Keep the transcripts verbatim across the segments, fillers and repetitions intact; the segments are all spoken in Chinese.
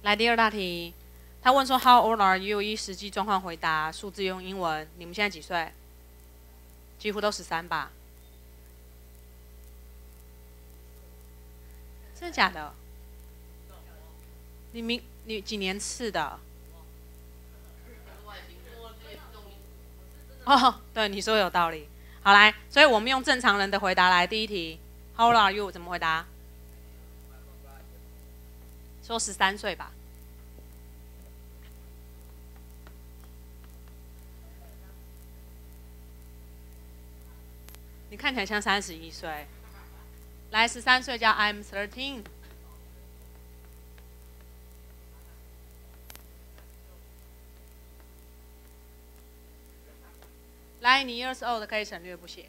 来第二大题，他问说 How old are you？ 依实际状况回答，数字用英文。你们现在几岁？几乎都十三吧？真的假的？你明你几年次的？哦，对，你说有道理。好来，所以我们用正常人的回答来。第一题 ，How old are you？ 怎么回答？说十三岁吧。你看起来像三十一岁。来，十三岁叫 I'm thirteen。来，你 years old 可以省略不写。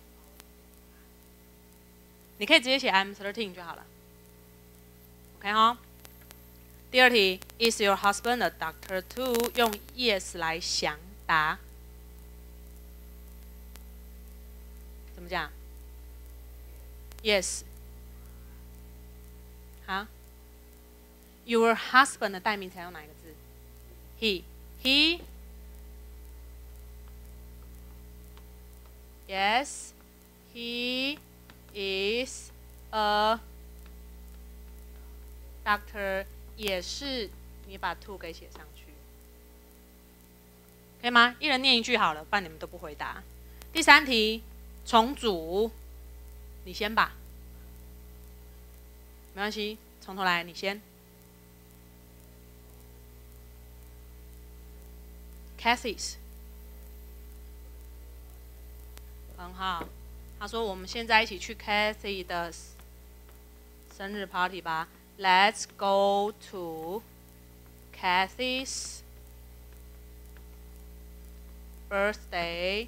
你可以直接写 I'm thirteen 就好了。OK 哈。第二题 ，Is your husband a doctor too？ 用 yes 来详答。怎么讲 ？Yes。好。Your husband 的代名词用哪一个字 ？He。He。Yes, he is a doctor， 也是你把 to 给写上去，可以吗？一人念一句好了，不然你们都不回答。第三题重组，你先吧，没关系，从头来，你先。Cathy's。很好，他说我们现在一起去 Cathy 的生日 party 吧。Let's go to Cathy's birthday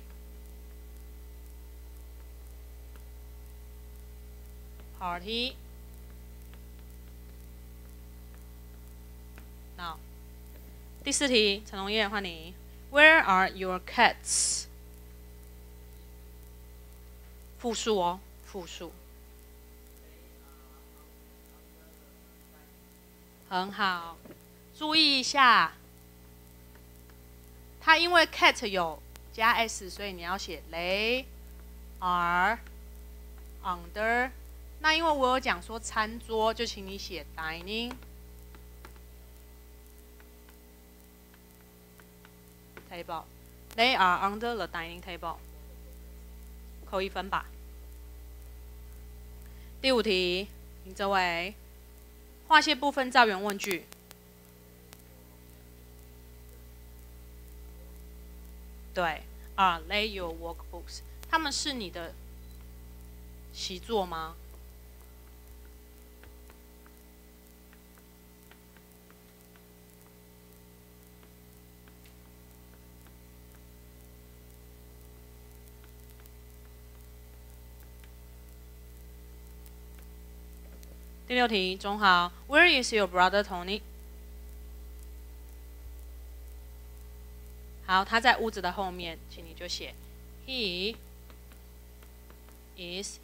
party now。第四题，陈龙烨换你。Where are your cats？复数哦，复数，很好。注意一下，它因为 cat 有加 s， 所以你要写 they are under。那因为我有讲说餐桌，就请你写 dining table。They are under the dining table。扣一分吧。第五题，请这位划线部分造原问句。对 ，Are they your workbooks？ 他们是你的习作吗？第六题，中好 ，Where is your brother Tony？ 好，他在屋子的后面，请你就写 He is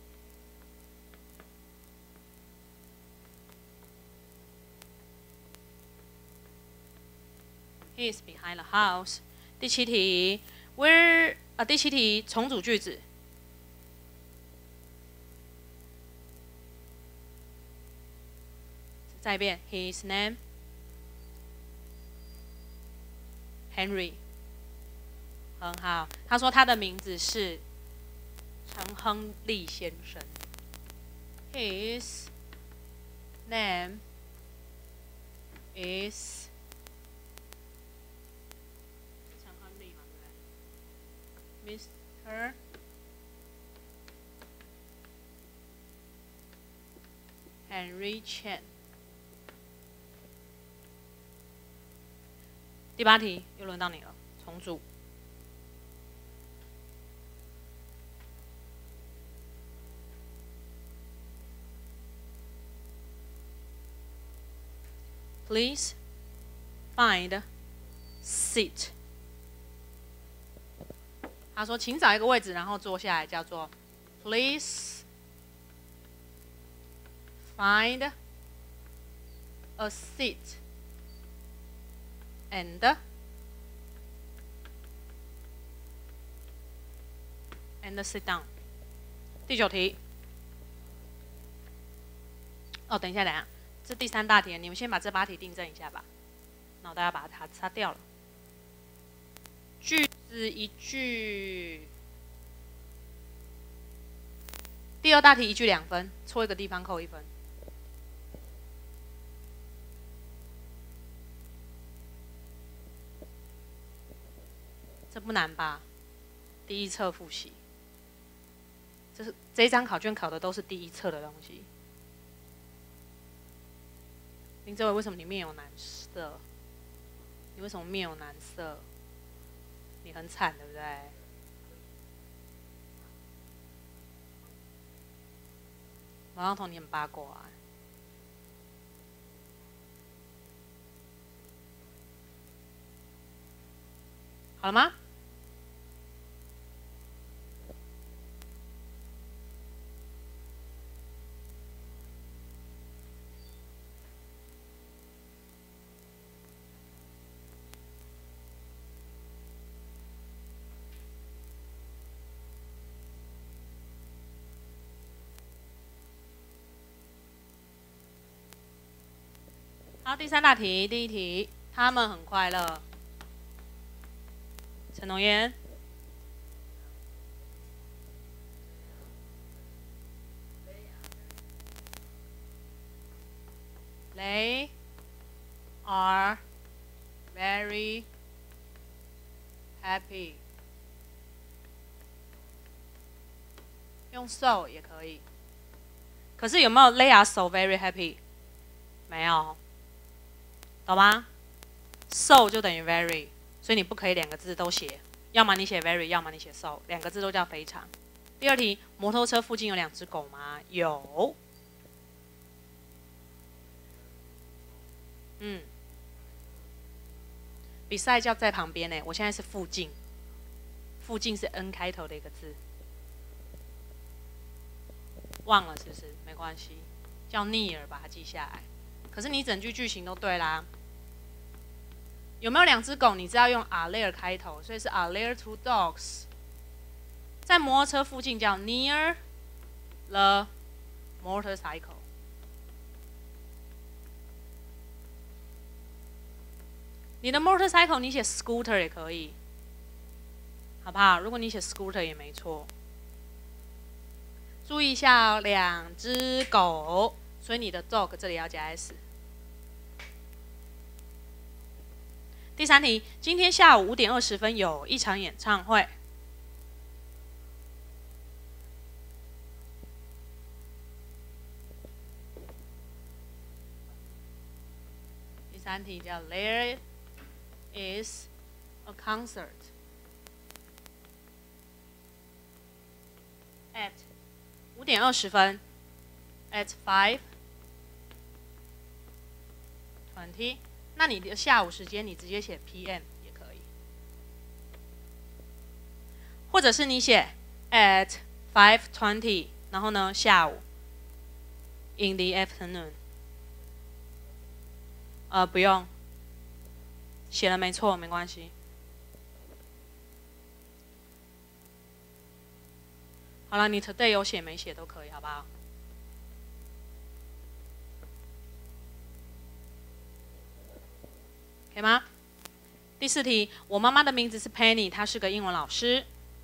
He is behind the house。第七题 ，Where 啊，第七题重组句子。再一遍 ，His name Henry， 很好。他说他的名字是陈亨利先生。His name is 陈亨利嘛，对不对 ？Mister Henry Chen。第八题又轮到你了，重组。Please find seat。他说，请找一个位置，然后坐下来，叫做 Please find a seat and and sit down。第九题。哦，等一下，等一下，这第三大题，你们先把这八题订正一下吧。那我大家把它擦掉了。句子一句。第二大题一句两分，错一个地方扣一分。这不难吧？第一册复习，这是这一张考卷考的都是第一册的东西。林哲伟，为什么你面有难色？你为什么面有难色？你很惨，对不对？毛浪彤，你很八卦啊。好了吗？好，第三大题，第一题，他们很快乐。陈农燕。They are very happy。用 so 也可以。可是有没有 They are so very happy？ 没有。懂吗 ？so 就等于 very， 所以你不可以两个字都写，要么你写 very， 要么你写 so， 两个字都叫非常。第二题，摩托车附近有两只狗吗？有。嗯。比赛叫在旁边呢，我现在是附近，附近是 n 开头的一个字，忘了是不是？没关系，叫 near 把它记下来。可是你整句句型都对啦。有没有两只狗？你知道用 are there 开头，所以是 are there two dogs。在摩托车附近叫 near the motorcycle。你的 motorcycle 你写 scooter 也可以，好不好？如果你写 scooter 也没错。注意一下哦，两只狗，所以你的 dog 这里要加 s。第三题，今天下午五点二十分有一场演唱会。第三题叫 There is a concert at 五点二十分 at five twenty。那你的下午时间，你直接写 P M 也可以，或者是你写 at five twenty， 然后呢下午 in the afternoon。呃，不用，写了没错，没关系。好了，你 today 有写没写都可以，好不好？可以吗？第四题，我妈妈的名字是 Penny， 她是个英文老师。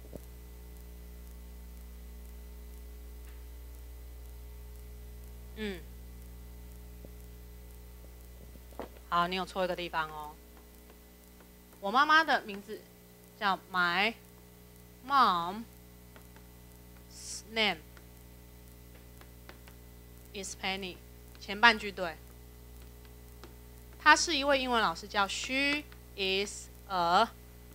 嗯，好，你有错一个地方哦。我妈妈的名字叫 My Mom's name is Penny， 前半句对。她是一位英文老师，叫 She is a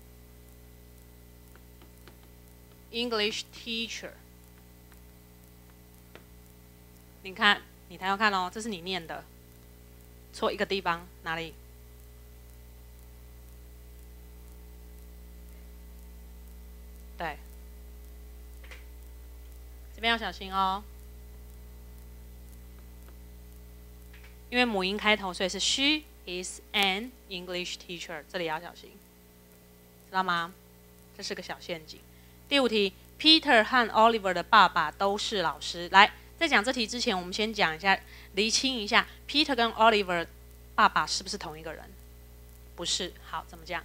English teacher。你看，你抬头看哦，这是你念的，错一个地方，哪里？对，这边要小心哦，因为母音开头，所以是 She is an English teacher， 这里要小心，知道吗？这是个小陷阱。第五题 ，Peter 和 Oliver 的爸爸都是老师。来，在讲这题之前，我们先讲一下，厘清一下 ，Peter 跟 Oliver 爸爸是不是同一个人？不是。好，怎么讲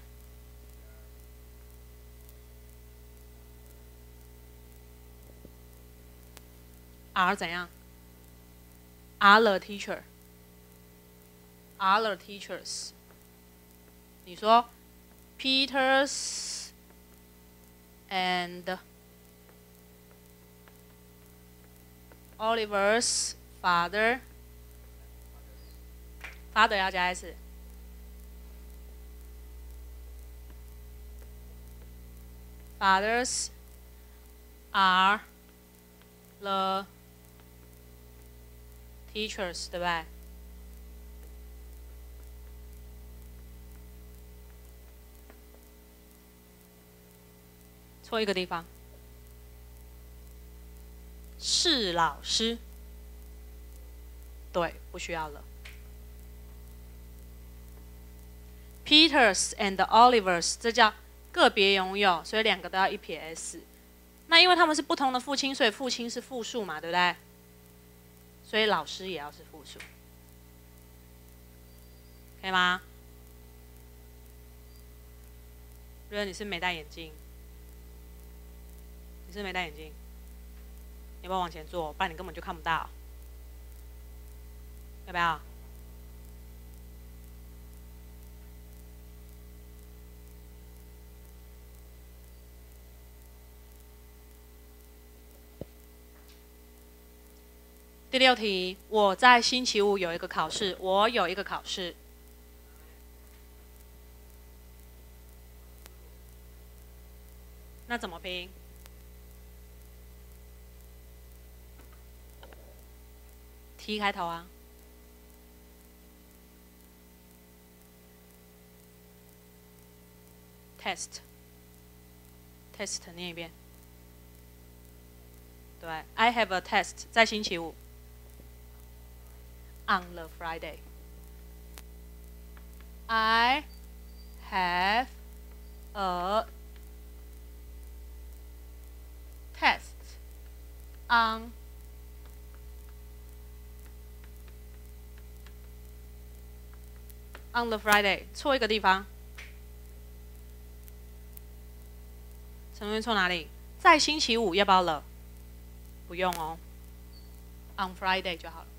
？Are 怎样 ？Are the teacher？Are the teachers？ 你说 Peter's and Oliver's father， father 要加 s。Fathers are the teachers， 对不对？错一个地方，是老师。对，不需要了。Peters and Olivers， 这叫个别拥有，所以两个都要一撇 s。那因为他们是不同的父亲，所以父亲是复数嘛，对不对？所以老师也要是复数，可以吗？如果你是没戴眼镜，你是没戴眼镜，你要不要往前坐？不然你根本就看不到，要不要？第六题，我在星期五有一个考试，我有一个考试。那怎么拼？T 开头啊。Test， test 念一遍。对 ，I have a test， 在星期五。On the Friday, I have a test on on the Friday， 错一个地方。陈同学错哪里？在星期五要不要了？不用哦 ，on Friday 就好了。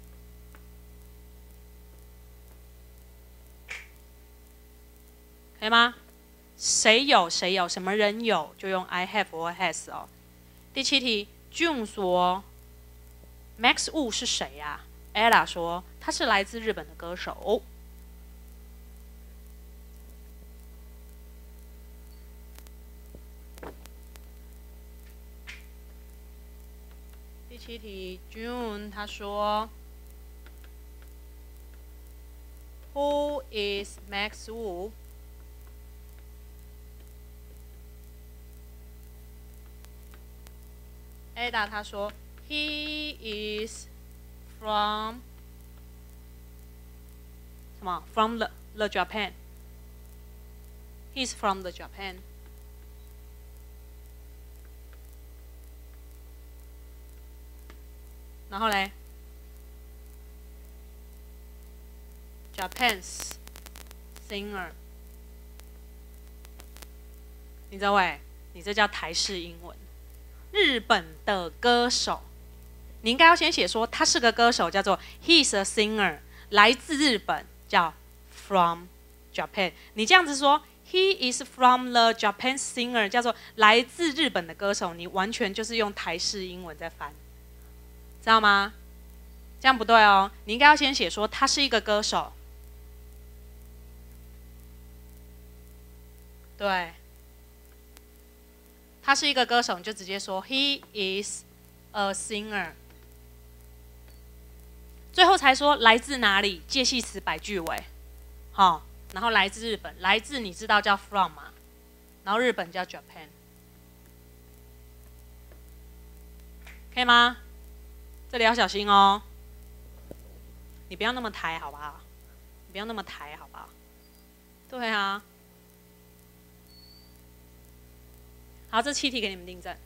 可以吗？谁有谁有，什么人有就用 I have 或 has 哦。第七题 ，June 说 Max Wu 是谁呀、啊、？Ella 说他是来自日本的歌手。第七题 ，June 他说 Who is Max Wu？Ada 他说 He is from 什么 ？From the the Japan. He's from the Japan. 然后嘞 ，Japan's singer. 你知道喂，你这叫台式英文。日本的歌手，你应该要先写说他是个歌手，叫做 He's a singer， 来自日本，叫 From Japan。你这样子说 He is from the Japan singer， 叫做来自日本的歌手，你完全就是用台式英文在翻，知道吗？这样不对哦，你应该要先写说他是一个歌手，对。他是一个歌手，你就直接说 He is a singer。最后才说来自哪里，介系词摆句尾，好，然后来自日本，来自你知道叫 from 嘛，然后日本叫 Japan， 可以吗？这里要小心哦，你不要那么抬好不好？你不要那么抬，好不好？对啊。好，这七题给你们订正。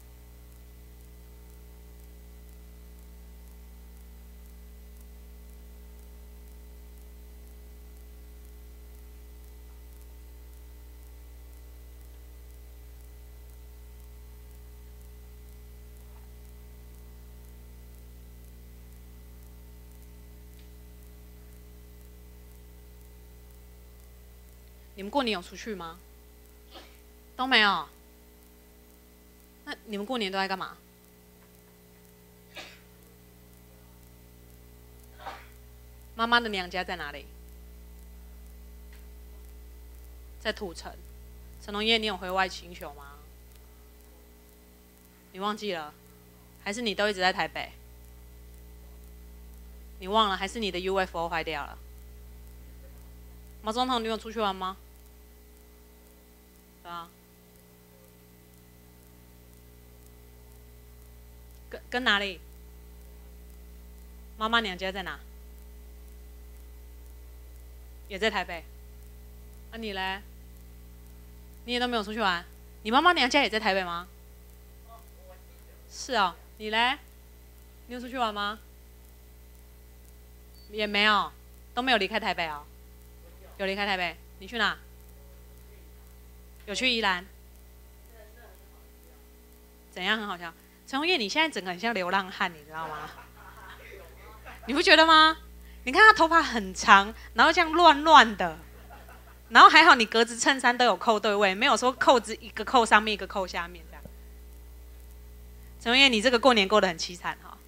你们过年有出去吗？都没有。那你们过年都在干嘛？妈妈的娘家在哪里？在土城。陈龙叶，你有回外星球吗？你忘记了？还是你都一直在台北？你忘了？还是你的 U F O 坏掉了？马总统，你有出去玩吗？对啊。跟跟哪里？妈妈娘家在哪？也在台北。啊你嘞？你也都没有出去玩？你妈妈娘家也在台北吗？是哦，你嘞？你有出去玩吗？也没有，都没有离开台北哦。有离开台北，你去哪？有去宜兰。怎样很好笑？陈鸿业，你现在整个很像流浪汉，你知道吗？你不觉得吗？你看他头发很长，然后这样乱乱的，然后还好你格子衬衫都有扣对位，没有说扣子一个扣上面一个扣下面这样。陈鸿业，你这个过年过得很凄惨哈、哦。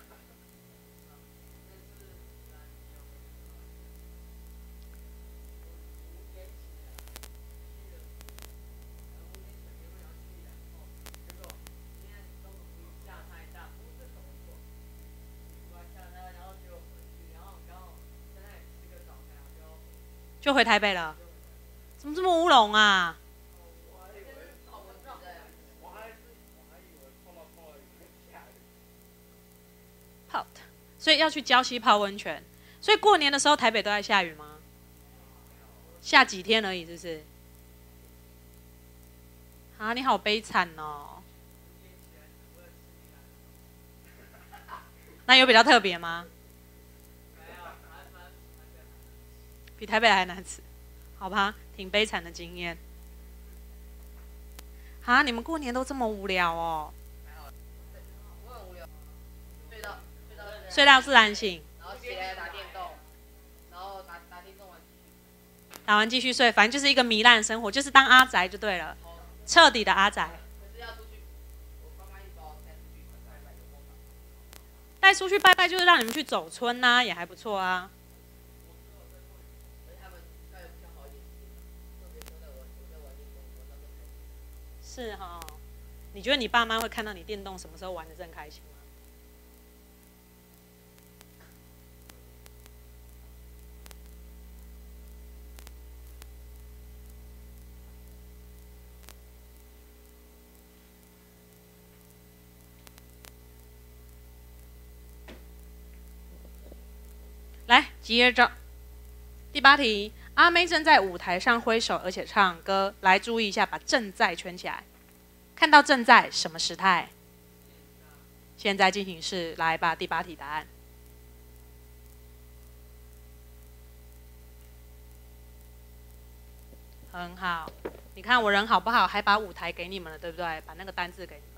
就回台北了，怎么这么乌龙啊？泡，所以要去礁溪泡温泉。所以过年的时候台北都在下雨吗？下几天而已，是不是？啊，你好悲惨哦。那有比较特别吗？比台北还难吃，好吧，挺悲惨的经验。啊，你们过年都这么无聊哦？睡到自然醒， 然后起来打电动，然后打打电动完继续。 打完继续睡，反正就是一个糜烂生活，就是当阿宅就对了，彻底的阿宅。 可是要出去，我爸妈一直把我带出去拜拜，有功劳。 带出去拜拜就是让你们去走村呐、啊，也还不错啊。是哈、哦，你觉得你爸妈会看到你电动什么时候玩的正开心吗？来，接着第八题，阿妹正在舞台上挥手，而且唱歌。来，注意一下，把正在圈起来。看到正在什么时态？现在进行式。来吧，第八题答案。很好，你看我人好不好？还把舞台给你们了，对不对？把那个单字给你们。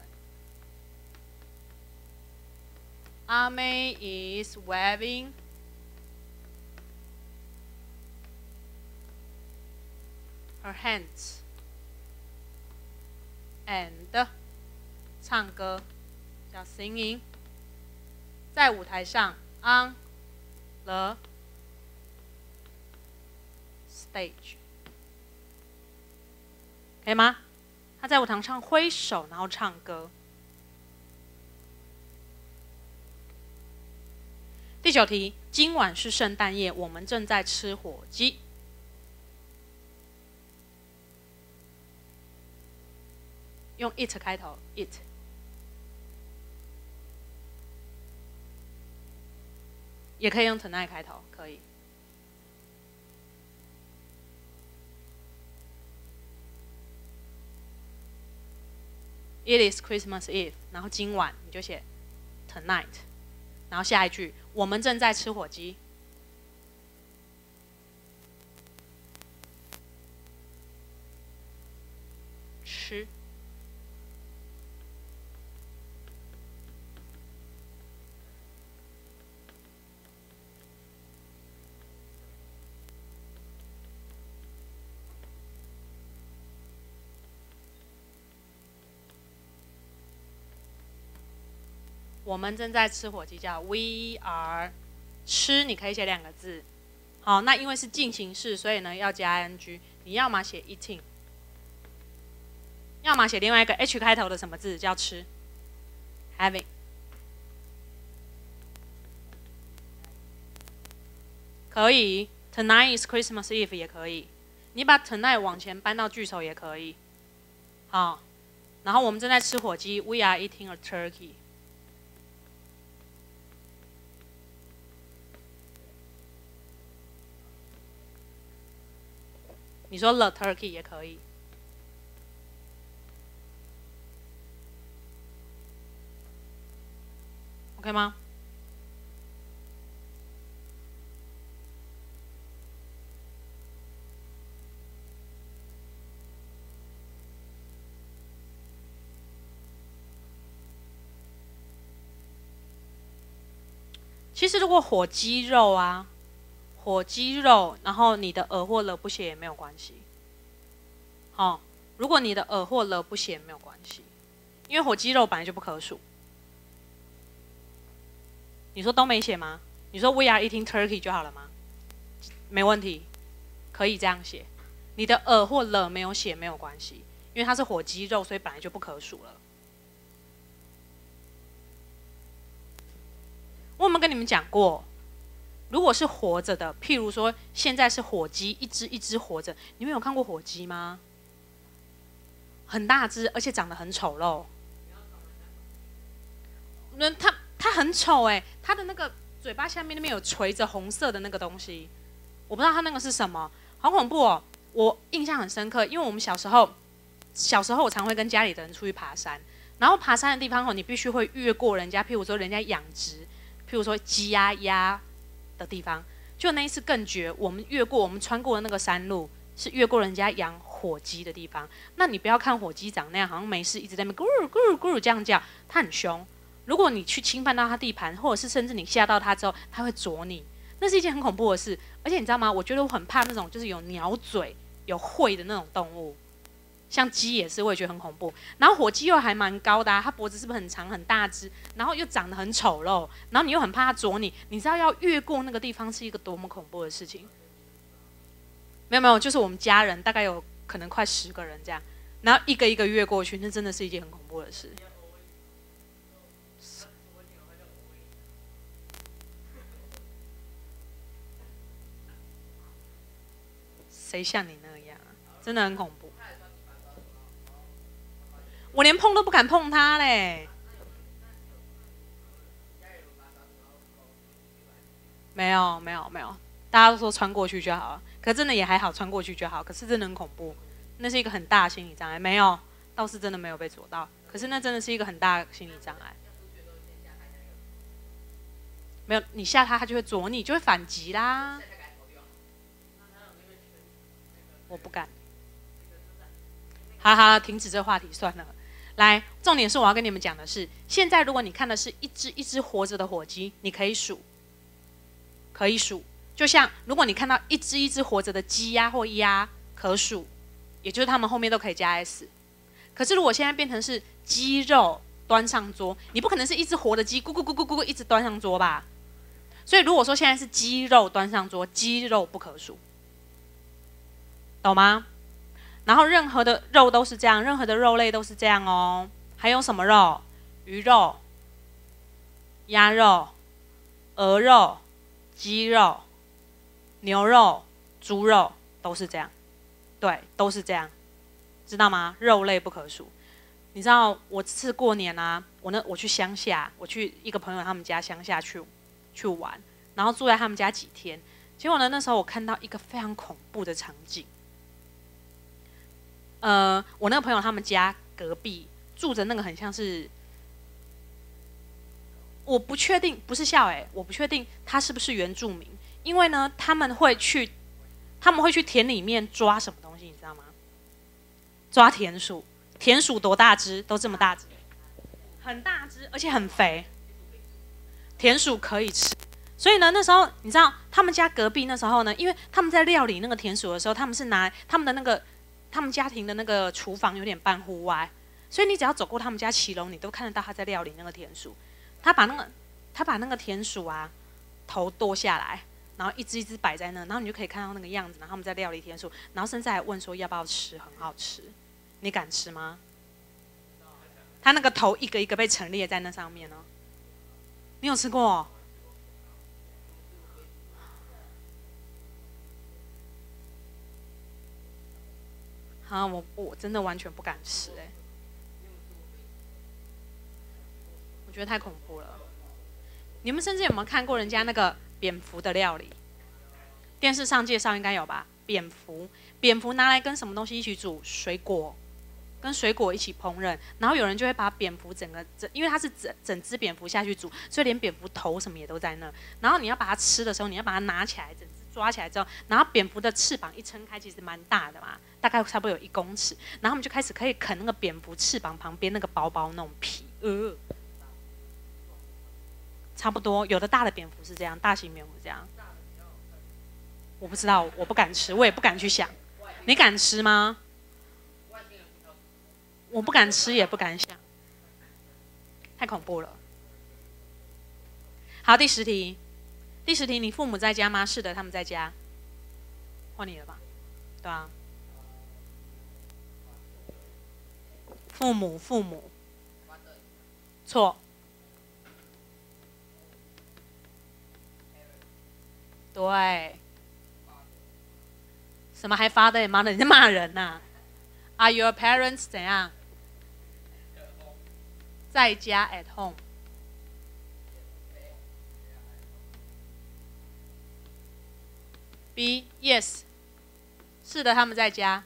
阿妹 is waving her hands and 唱歌叫 singing， 在舞台上 on the stage， 可以吗？他在舞台上挥手，然后唱歌。第九题，今晚是圣诞夜，我们正在吃火鸡。用 it 开头 ，it。也可以用 tonight 开头，可以。 It is Christmas Eve， 然后今晚你就写 tonight， 然后下一句我们正在吃火鸡。吃。我们正在吃火鸡，叫 We are 吃，你可以写两个字。好，那因为是进行式，所以呢要加 ing。你要么写 eating， 要么写另外一个 h 开头的什么字叫吃 ，having。可以 ，Tonight is Christmas Eve 也可以。你把 tonight 往前搬到句首也可以。好，然后我们正在吃火鸡 ，We are eating a turkey。你说 the turkey 也可以。OK 吗？其实如果火鸡肉啊。火鸡肉，然后你的耳或了不写也没有关系。好、哦，如果你的耳或了不写也没有关系，因为火鸡肉本来就不可数。你说都没写吗？你说 We are eating turkey 就好了吗？没问题，可以这样写。你的耳或了没有写没有关系，因为它是火鸡肉，所以本来就不可数了。我有没有跟你们讲过？如果是活着的，譬如说现在是火鸡，一只一只活着，你们有看过火鸡吗？很大只，而且长得很丑陋。那它它很丑哎、欸，它的那个嘴巴下面那边有垂着红色的那个东西，我不知道它那个是什么，好恐怖哦！我印象很深刻，因为我们小时候，小时候我常会跟家里的人出去爬山，然后爬山的地方哦，你必须会越过人家，譬如说人家养殖，譬如说鸡鸭鸭。的地方，就那一次更绝。我们越过，我们穿过的那个山路是越过人家养火鸡的地方。那你不要看火鸡长那样，好像没事，一直在那边咕噜咕噜咕噜这样叫，它很凶。如果你去侵犯到它地盘，或者是甚至你吓到它之后，它会啄你，那是一件很恐怖的事。而且你知道吗？我觉得我很怕那种就是有鸟嘴、有喙的那种动物。像鸡也是，我也觉得很恐怖。然后火鸡又还蛮高的、啊，它脖子是不是很长很大只？然后又长得很丑陋，然后你又很怕它啄你。你知道要越过那个地方是一个多么恐怖的事情？没有没有，就是我们家人大概有可能快十个人这样，然后一个一个越过去，那真的是一件很恐怖的事。谁像你那样啊？真的很恐怖。我连碰都不敢碰它嘞。没有没有没有，大家都说穿过去就好了，可真的也还好，穿过去就好。可是真的很恐怖，那是一个很大的心理障碍。没有，倒是真的没有被啄到，可是那真的是一个很大的心理障碍。没有，你吓它，它就会啄你，就会反击啦。我不敢。好好，停止这个话题算了。来，重点是我要跟你们讲的是，现在如果你看的是一只一只活着的火鸡，你可以数，可以数。就像如果你看到一只一只活着的鸡鸭或鸭，可数，也就是它们后面都可以加 s。可是如果现在变成是鸡肉端上桌，你不可能是一只活的鸡咕咕咕咕咕一直端上桌吧？所以如果说现在是鸡肉端上桌，鸡肉不可数，懂吗？然后任何的肉都是这样，任何的肉类都是这样哦。还有什么肉？鱼肉、鸭肉、鹅肉、鸡肉、牛肉、猪肉都是这样，对，都是这样，知道吗？肉类不可数。你知道我这次过年啊，我那我去乡下，我去一个朋友他们家乡下去去玩，然后住在他们家几天。结果呢，那时候我看到一个非常恐怖的场景。呃，我那个朋友他们家隔壁住着那个很像是，我不确定，不是校哎，我不确定他是不是原住民，因为呢他们会去，他们会去田里面抓什么东西，你知道吗？抓田鼠，田鼠多大只？都这么大只，很大只，而且很肥。田鼠可以吃，所以呢，那时候你知道他们家隔壁那时候呢，因为他们在料理那个田鼠的时候，他们是拿他们的那个他们家庭的那个厨房有点半户外，所以你只要走过他们家骑楼，你都看得到他在料理那个田鼠。他把那个他把那个田鼠啊头剁下来，然后一只一只摆在那，然后你就可以看到那个样子，然后他们在料理田鼠，然后甚至还问说要不要吃，很好吃，你敢吃吗？他那个头一个一个被陈列在那上面哦。你有吃过哦？啊，我我真的完全不敢吃哎、欸，我觉得太恐怖了。你们甚至有没有看过人家那个蝙蝠的料理？电视上介绍应该有吧？蝙蝠，蝙蝠拿来跟什么东西一起煮？水果。跟水果一起烹饪，然后有人就会把蝙蝠整个整，因为它是整整只蝙蝠下去煮，所以连蝙蝠头什么也都在那。然后你要把它吃的时候，你要把它拿起来，整只抓起来之后，然后蝙蝠的翅膀一撑开，其实蛮大的嘛，大概差不多有一公尺。然后我们就开始可以啃那个蝙蝠翅膀旁边那个薄薄那种皮，呃，差不多。有的大的蝙蝠是这样，大型蝙蝠这样。我不知道，我不敢吃，我也不敢去想。你敢吃吗？我不敢吃，也不敢想，太恐怖了。好，第十题，第十题，你父母在家吗？是的，他们在家。换你了吧？对啊。父母，父母，错。对。什么还发的妈的，你在骂人呐、啊、？Are your parents 怎样？在家 at home。B yes， 是的，他们在家。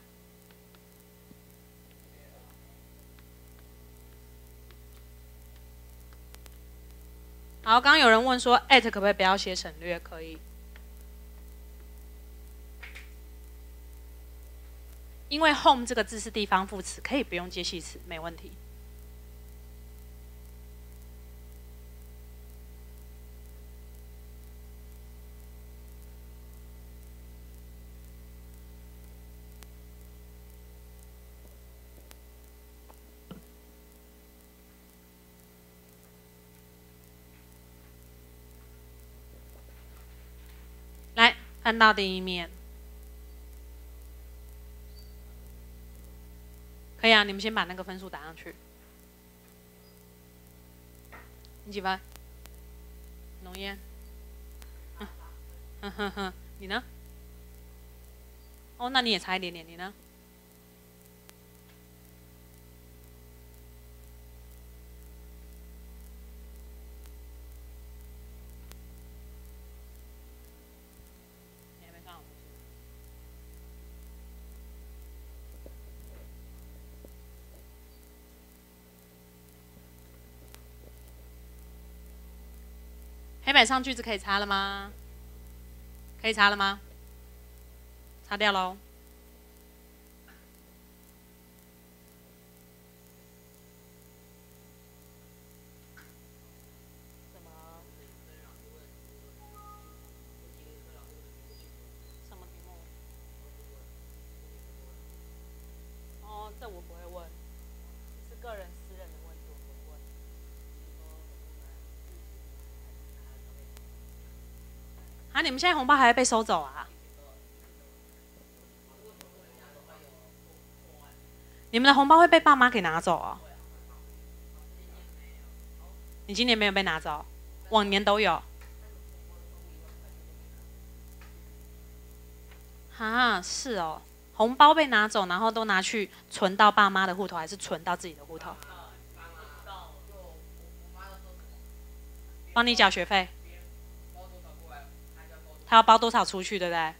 好，刚刚有人问说 at 可不可以不要写省略？可以。因为 home 这个字是地方副词，可以不用接系词，没问题。来，翻到第一面。可以啊，你们先把那个分数打上去。你几分？浓烟。哼哼哼哼，你呢？哦，那你也差一点点，你呢？你还没上。黑板上句子可以擦了吗？可以擦了吗？擦掉喽。什么？什么题目？哦，这我不会问，是个人私人的问题，我不会问。啊，你们现在红包还会被收走啊？你们的红包会被爸妈给拿走哦？你今年没有被拿走，往年都有。哈，是哦，红包被拿走，然后都拿去存到爸妈的户头，还是存到自己的户头？帮你缴学费。他要包多少出去，对不对？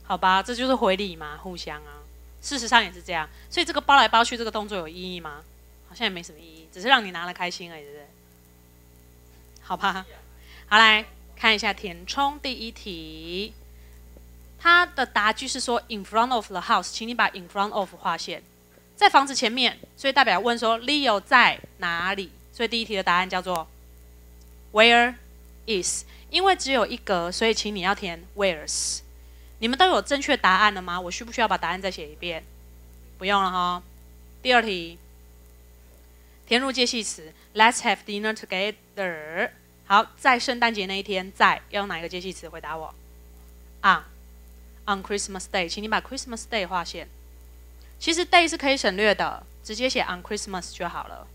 好吧，这就是回礼嘛，互相啊。事实上也是这样，所以这个包来包去这个动作有意义吗？好像也没什么意义，只是让你拿了开心而已，对不对？好吧，好，来看一下填充第一题，它的答句是说 in front of the house， 请你把 in front of 划线，在房子前面，所以代表问说 Leo 在哪里？所以第一题的答案叫做 Where is， 因为只有一格，所以请你要填 Where's。你们都有正确答案了吗？我需不需要把答案再写一遍？不用了哈。第二题，填入介系词 ，Let's have dinner together。好，在圣诞节那一天，在要用哪一个介系词？回答我。on on Christmas Day， 请你把 Christmas Day 划线。其实 day 是可以省略的，直接写 on Christmas 就好了。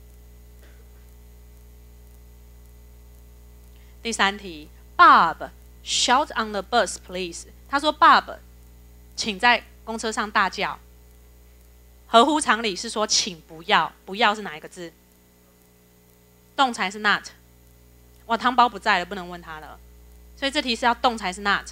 第三题 ，Bob shout on the bus, please。他说 ：“Bob， 请在公车上大叫。”合乎常理是说，请不要，不要是哪一个字？动裁是 not。哇，汤包不在了，不能问他了。所以这题是要动裁是 not。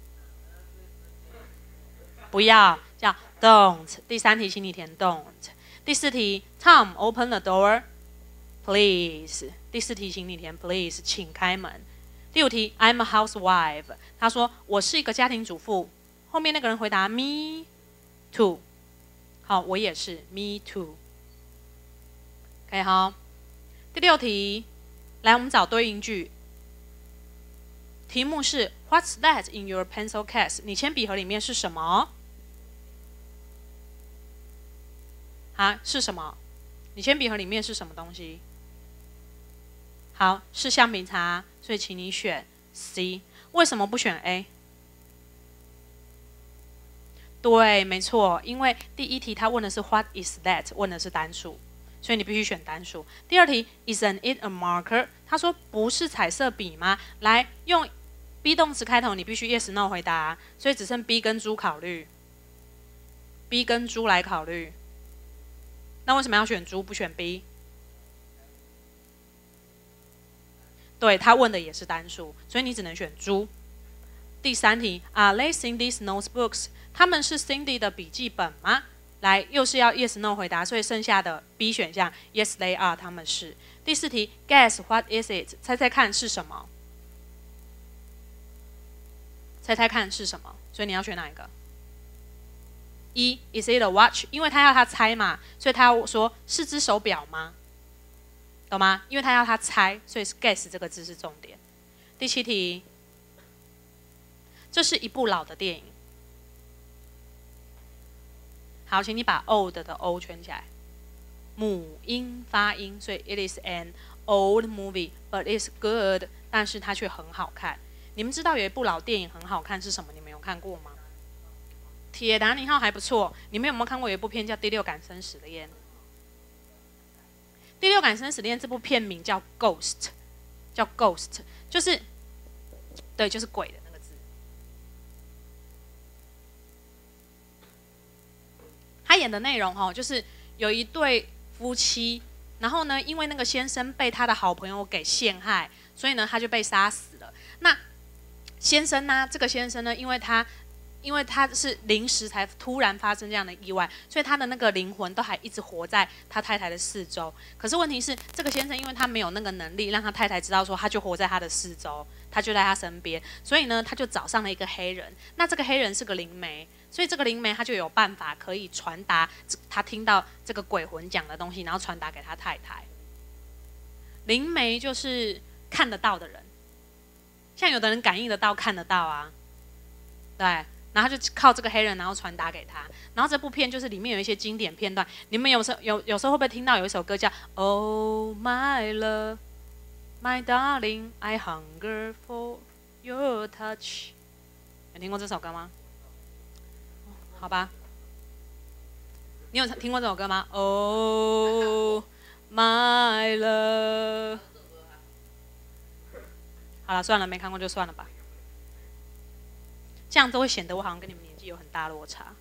不要叫 don't。第三题，请你填 don't。第四题 ，Tom open the door, please。第四题，请你填 please， 请开门。第五题 ，I'm a housewife。他说我是一个家庭主妇。后面那个人回答 me too。好，我也是 me too。可以哈。第六题，来我们找对应句。题目是 What's that in your pencil case？ 你铅笔盒里面是什么？啊，是什么？你铅笔盒里面是什么东西？好，是橡皮擦，所以请你选 C。为什么不选 A？ 对，没错，因为第一题他问的是 What is that？ 问的是单数，所以你必须选单数。第二题 Isn't it a marker？ 他说不是彩色笔吗？来，用 be 动词开头，你必须 yes no 回答，所以只剩 B 跟猪考虑 ，B 跟猪来考虑。那为什么要选猪不选 B？对他问的也是单数，所以你只能选猪。第三题 ，Are they Cindy's notebooks？ 他们是 Cindy 的笔记本吗？来，又是要 yes no 回答，所以剩下的 B 选项 Yes they are， 他们是。第四题 ，Guess what is it？ 猜猜看是什么？猜猜看是什么？所以你要选哪一个？一 Is it a watch？ 因为他要他猜嘛，所以他要说是只手表吗？懂吗？因为他要他猜，所以是 guess 这个字是重点。第七题，这是一部老的电影。好，请你把 old 的 o 圈起来，母音发音，所以 it is an old movie, but it's good， 但是它却很好看。你们知道有一部老电影很好看是什么？你们有看过吗？铁达尼号还不错。你们有没有看过有一部片叫《第六感生死恋》？《第六感生死恋》这部片名叫 Ghost， 叫 Ghost， 就是对，就是鬼的那个字。他演的内容哈，就是有一对夫妻，然后呢，因为那个先生被他的好朋友给陷害，所以呢，他就被杀死了。那先生呢，这个先生呢，因为他因为他是临时才突然发生这样的意外，所以他的那个灵魂都还一直活在他太太的四周。可是问题是，这个先生因为他没有那个能力让他太太知道说他就活在他的四周，他就在他身边，所以呢，他就找上了一个黑人。那这个黑人是个灵媒，所以这个灵媒他就有办法可以传达他听到这个鬼魂讲的东西，然后传达给他太太。灵媒就是看得到的人，像有的人感应得到、看得到啊，对。然后就靠这个黑人，然后传达给他。然后这部片就是里面有一些经典片段，你们有时候有有时候会不会听到有一首歌叫 Oh my love, my darling, I hunger for your touch？ 有听过这首歌吗？好吧，你有听过这首歌吗 ？Oh my love。好了，算了，没看过就算了吧。这样都会显得我好像跟你们年纪有很大落差。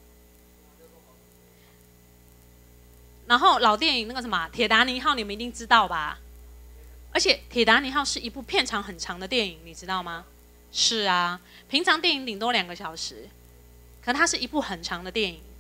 然后老电影那个什么《铁达尼号》，你们一定知道吧？而且《铁达尼号》是一部片长很长的电影，你知道吗？是啊，平常电影顶多两个小时， 可它是一部很长的电影。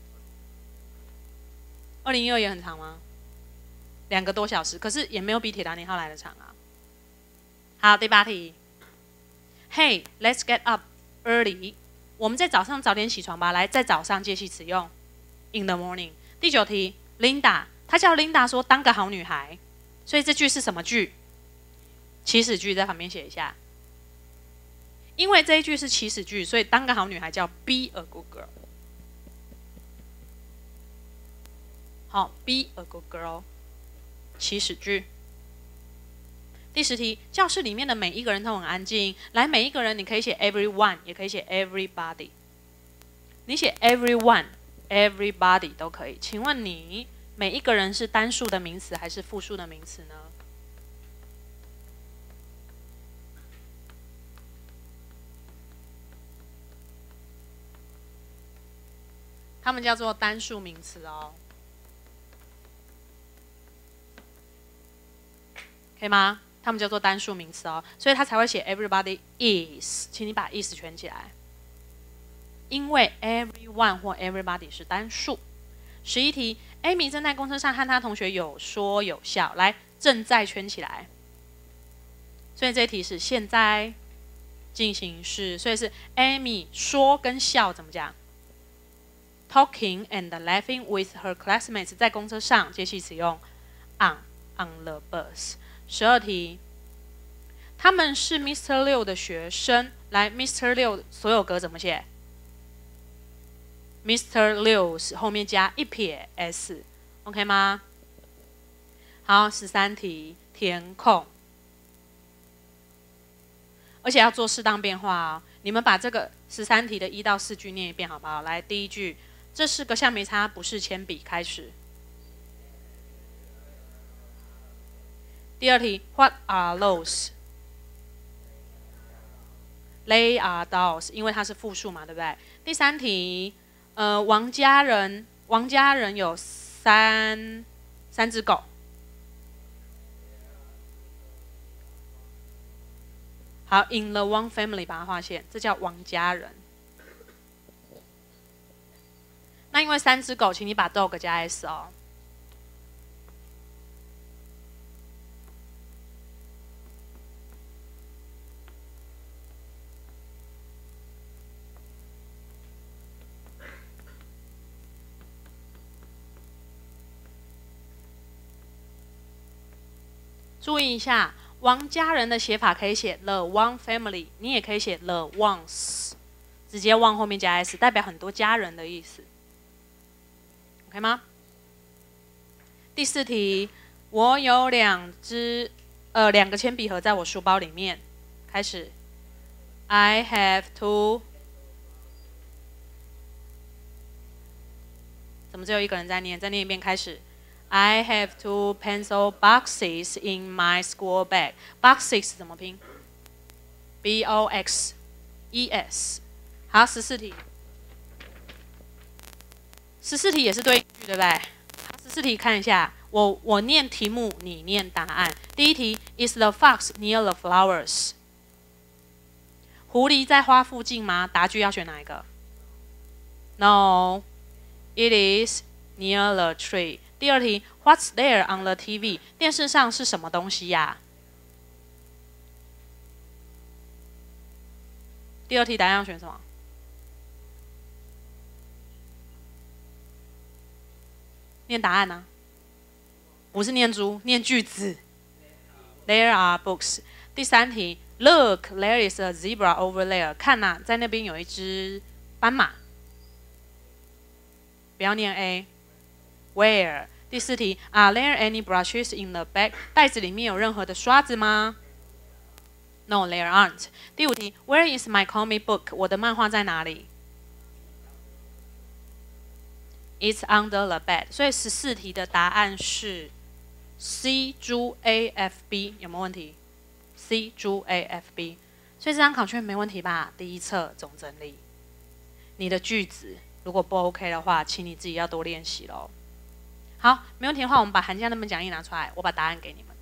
二零一二也很长吗？两个多小时，可是也没有比铁达尼号来的长啊。好，第八题。Hey, let's get up early. 我们在早上早点起床吧。来，在早上介系词用 in the morning。第九题 ，Linda， 她叫 Linda 说当个好女孩，所以这句是什么句？祈使句，在旁边写一下。因为这一句是祈使句，所以当个好女孩叫 be a good girl。好 ，be a good girl， 祈使句。第十题，教室里面的每一个人都很安静。来，每一个人你可以写 everyone， 也可以写 everybody。你写 everyone、everybody 都可以。请问你每一个人是单数的名词还是复数的名词呢？它们叫做单数名词哦，可以吗？它们叫做单数名词哦，所以它才会写 everybody is， 请你把 is 圈起来，因为 everyone 或 everybody 是单数。十一题 ，Amy 正在公车上和她同学有说有笑，来，正在圈起来，所以这一题是现在进行式，所以是 Amy 说跟笑怎么讲 ？Talking and laughing with her classmates， 在公车上介系词用 on on the bus。十二题，他们是 Mister 六的学生。来 ，Mister 六所有格怎么写 ？Mister 六后面加一撇 s，OK 吗？好，十三题填空，而且要做适当变化哦。你们把这个十三题的一到四句念一遍好不好？来，第一句，这是个橡皮擦，不是铅笔。开始。第二题 ，What are those? They are dolls， 因为它是复数嘛，对不对？第三题，呃，王家人，王家人有三三只狗。好 ，in the one family 把它划线，这叫王家人。那因为三只狗，请你把 dog 加 s 哦。注意一下，王家人的写法可以写 the one family， 你也可以写 the ones， 直接 one 后面加 s， 代表很多家人的意思。OK 吗？第四题，我有两支呃两个铅笔盒在我书包里面。开始 ，I have two。怎么只有一个人在念？再念一遍，开始。I have two pencil boxes in my school bag. Boxes 怎么拼 ？B O X E S。好，十四题。十四题也是对应句，对不对？好，十四题看一下，我我念题目，你念答案。第一题 ，Is the fox near the flowers？ 狐狸在花附近吗？答句要选哪一个 ？No, it is near the tree。第二题 ，What's there on the T V？ 电视上是什么东西呀、啊？第二题答案要选什么？念答案呢、啊？不是念猪，念句子。There are books。第三题 ，Look, there is a zebra over there。看呐、啊，在那边有一只斑马。不要念 A。Where？ 第四题 ，Are there any brushes in the bag？ 袋子里面有任何的刷子吗 ？No, there aren't。第五题 ，Where is my comic book？ 我的漫画在哪里 ？It's under the bed。所以十四题的答案是 C 猪 A F B， 有没有问题 ？C 猪 A F B。所以这张考卷没问题吧？第一册总整理，你的句子如果不 OK 的话，请你自己要多练习喽。好，没问题的话，我们把寒假那本讲义拿出来，我把答案给你们。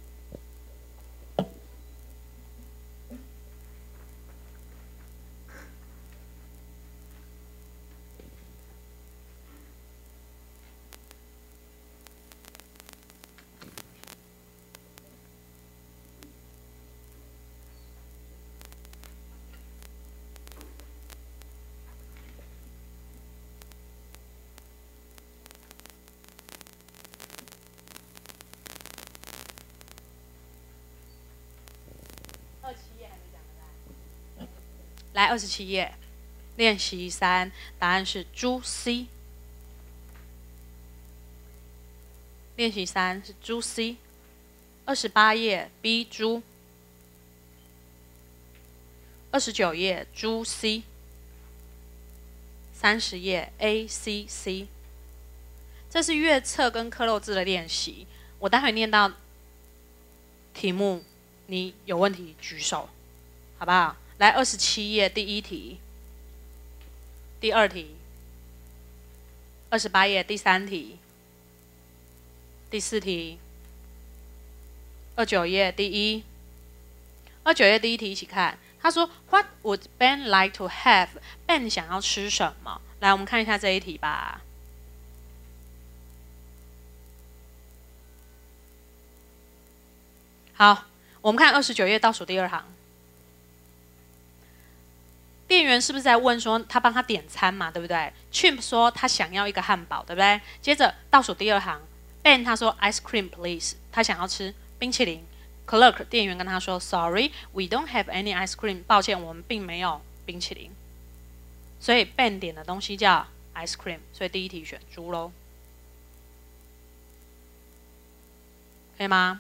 来二十七页，练习三，答案是猪 C。练习三是猪 C。二十八页 B 猪。二十九页猪 C。三十页 A C C。这是阅册跟刻漏字的练习。我待会念到题目，你有问题举手，好不好？来，二十七页第一题，第二题，二十八页第三题，第四题，二九页第一，二九页第一题一起看。他说 ，What would Ben like to have？ Ben 想要吃什么？来，我们看一下这一题吧。好，我们看二十九页倒数第二行，店员是不是在问说他帮他点餐嘛，对不对 ？Chimp 说他想要一个汉堡，对不对？接着倒数第二行 ，Ben 他说 ice cream please， 他想要吃冰淇淋。Clerk 店员跟他说 Sorry, we don't have any ice cream， 抱歉，我们并没有冰淇淋。所以 Ben 点的东西叫 ice cream， 所以第一题选猪喽，可以吗？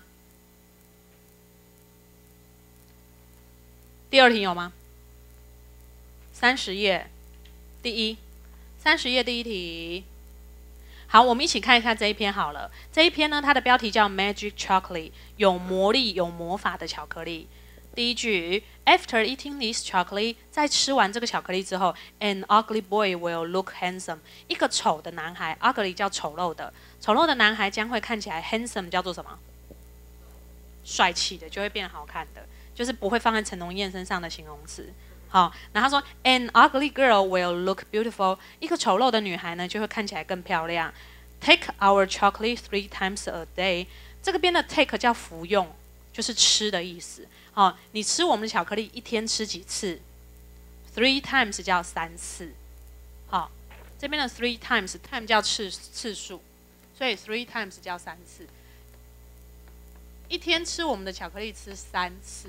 第二题有吗？三十页，第一，三十页第一题。好，我们一起看一下这一篇好了。这一篇呢，它的标题叫 Magic Chocolate， 有魔力、有魔法的巧克力。第一句 ，After eating this chocolate， 在吃完这个巧克力之后 ，an ugly boy will look handsome。一个丑的男孩 ，ugly 叫丑陋的，丑陋的男孩将会看起来 handsome 叫做什么？帅气的，就会变好看的。就是不会放在陈龙燕身上的形容词。好，然后他说 ，An ugly girl will look beautiful。一个丑陋的女孩呢，就会看起来更漂亮。Take our chocolate three times a day。这个边的 take 叫服用，就是吃的意思。好，你吃我们的巧克力一天吃几次 ？Three times 叫三次。好，这边的 three times time 叫次次数，所以 three times 叫三次。一天吃我们的巧克力吃三次。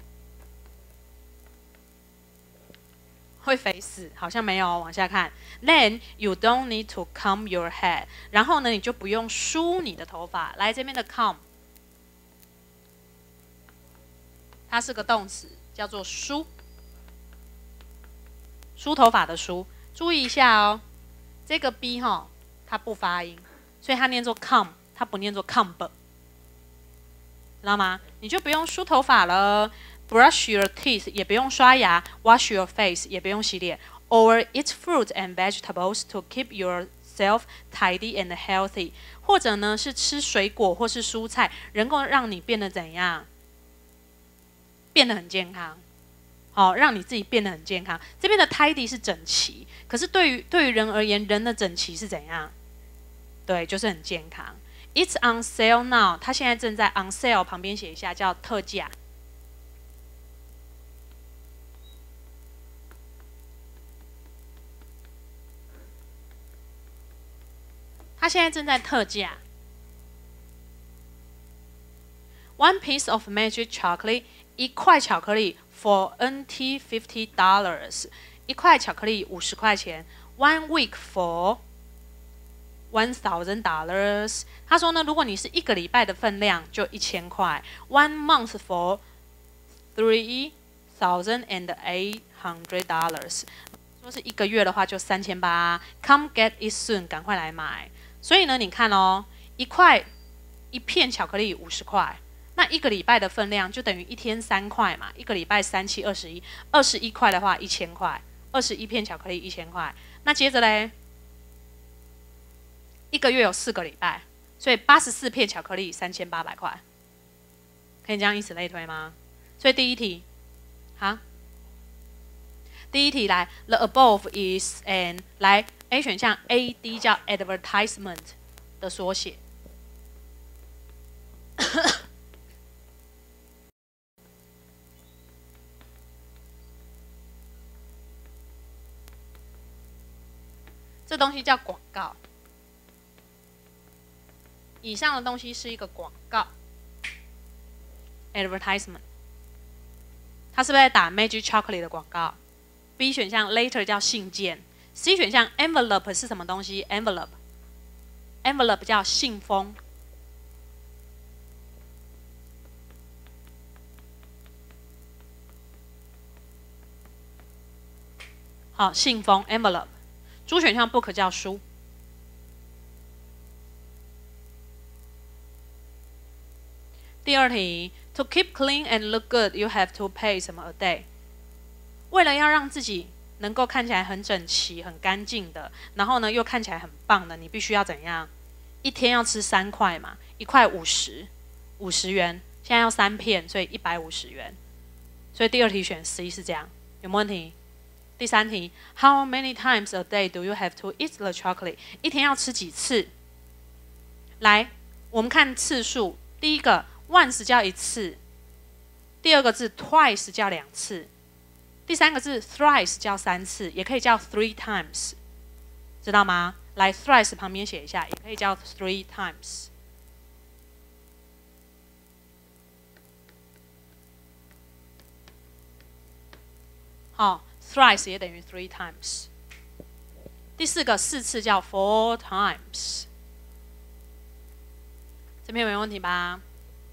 会肥死？好像没有。往下看 ，Then you don't need to comb your hair。然后呢，你就不用梳你的头发。来，这边的 comb， 它是个动词，叫做梳，梳头发的梳。注意一下哦，这个 b 哈，它不发音，所以它念作 comb， 它不念作 comb， 知道吗？你就不用梳头发了。Brush your teeth 也不用刷牙 ，wash your face 也不用洗脸 ，or eat fruit and vegetables to keep yourself tidy and healthy。或者呢是吃水果或是蔬菜，能够让你变得怎样？变得很健康。好，让你自己变得很健康。这边的 tidy 是整齐，可是对于对于人而言，人的整齐是怎样？对，就是很健康。It's on sale now， 它现在正在 on sale， 旁边写一下叫特价。它现在正在特价。One piece of magic chocolate， 一块巧克力 for N T fifty dollars， 一块巧克力五十块钱。One week for one thousand dollars。他说呢，如果你是一个礼拜的分量，就一千块。One month for three thousand and eight hundred dollars。说是一个月的话，就三千八。Come get it soon， 赶快来买。所以呢，你看哦，一块一片巧克力五十块，那一个礼拜的分量就等于一天三块嘛，一个礼拜三七二十一，二十一块的话一千块，二十一片巧克力一千块。那接着嘞，一个月有四个礼拜，所以八十四片巧克力三千八百块，可以这样以此类推吗？所以第一题，好，第一题来 ，the above is an 来。A 选项 A D 叫 advertisement 的缩写。这东西叫广告。以上的东西是一个广告 ，advertisement。他是不是在打 Magic Chocolate 的广告？ B 选项 letter 叫信件 ，C 选项 envelope 是什么东西 ？envelope envelope 叫信封。好，信封 envelope。猪选项 book 叫书。第二题 ，To keep clean and look good, you have to pay 什么 a day？ 为了要让自己能够看起来很整齐、很干净的，然后呢又看起来很棒的，你必须要怎样？一天要吃三块嘛，一块五十，五十元。现在要三片，所以一百五十元。所以第二题选 C 是这样，有没有问题？第三题 ，How many times a day do you have to eat the chocolate？ 一天要吃几次？来，我们看次数。第一个 once 叫一次，第二个字 twice 叫两次，第三个字 thrice 叫三次，也可以叫 three times， 知道吗？来 thrice 旁边写一下，也可以叫 three times。好 ，thrice 也等于 three times。第四个四次叫 four times。这篇没问题吧？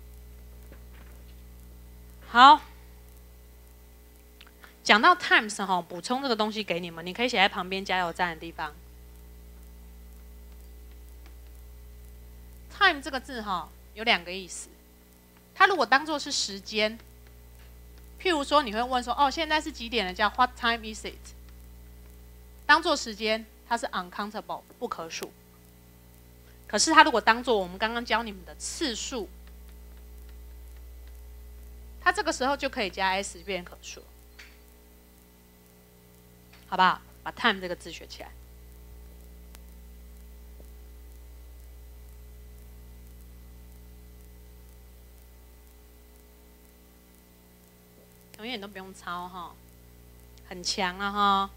好，讲到 times 哈，补充这个东西给你们，你可以写在旁边加油站的地方。time 这个字哈有两个意思，它如果当做是时间，譬如说你会问说，哦，现在是几点了？叫 What time is it？ 当做时间，它是 uncountable 不可数。可是它如果当做我们刚刚教你们的次数，它这个时候就可以加 s 变可数，好不好？把 time 这个字学起来。永远都不用抄哈，很强了哈。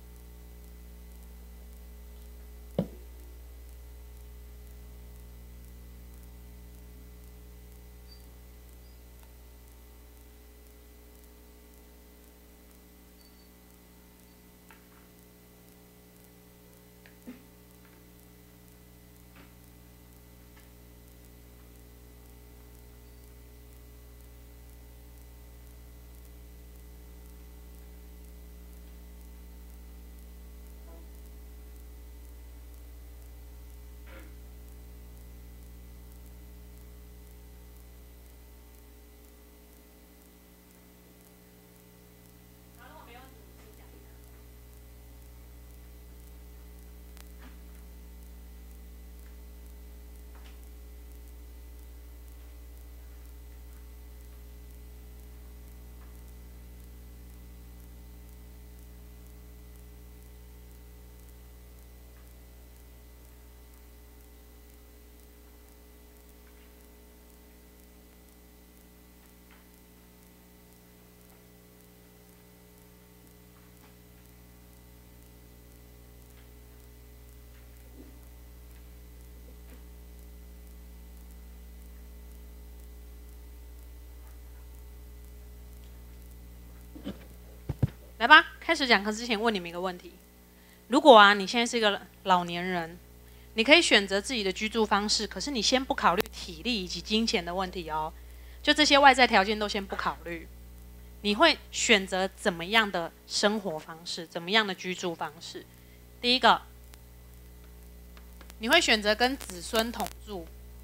来吧，开始讲课之前问你们一个问题：如果啊，你现在是一个老年人，你可以选择自己的居住方式，可是你先不考虑体力以及金钱的问题哦，就这些外在条件都先不考虑，你会选择怎么样的生活方式，怎么样的居住方式？第一个，你会选择跟子孙同住，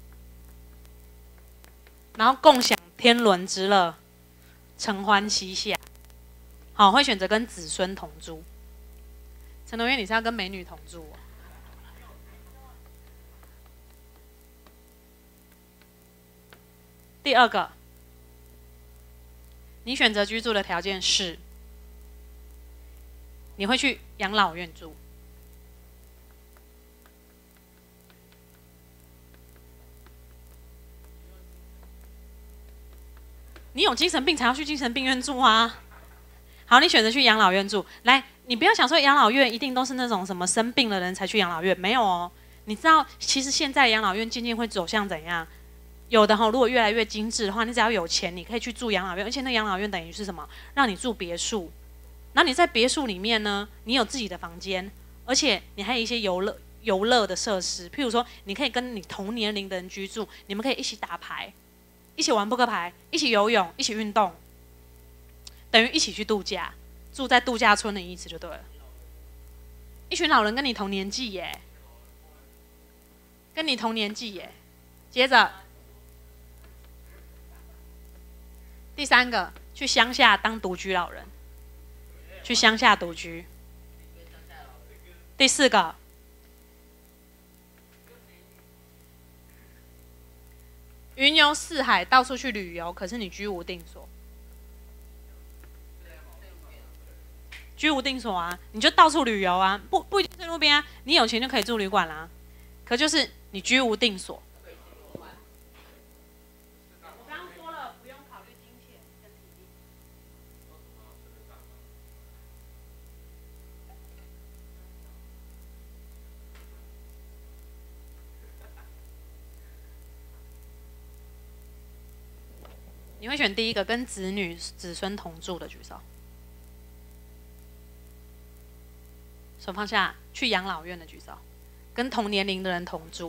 然后共享天伦之乐，承欢膝下。好，会选择跟子孙同住。陈同学，你是要跟美女同住哦？第二个，你选择居住的条件是，你会去养老院住。你有精神病才要去精神病院住啊。好，你选择去养老院住。来，你不要想说养老院一定都是那种什么生病的人才去养老院，没有哦。你知道，其实现在养老院渐渐会走向怎样？有的哈，如果越来越精致的话，你只要有钱，你可以去住养老院，而且那养老院等于是什么？让你住别墅， 然后你在别墅里面呢，你有自己的房间，而且你还有一些游乐游乐的设施，譬如说，你可以跟你同年龄的人居住，你们可以一起打牌，一起玩扑克牌，一起游泳，一起运动，等于一起去度假，住在度假村的意思就对了。一群老人跟你同年纪耶，跟你同年纪耶。接着，第三个，去乡下当独居老人，去乡下独居。第四个，云游四海，到处去旅游，可是你居无定所。居无定所啊，你就到处旅游啊，不不一定是路边啊，你有钱就可以住旅馆啦。可就是你居无定所。我刚刚说了，不用考虑金钱跟体力。你会选第一个，跟子女、子孙同住的举手。手放下，去养老院的举手，跟同年龄的人同住。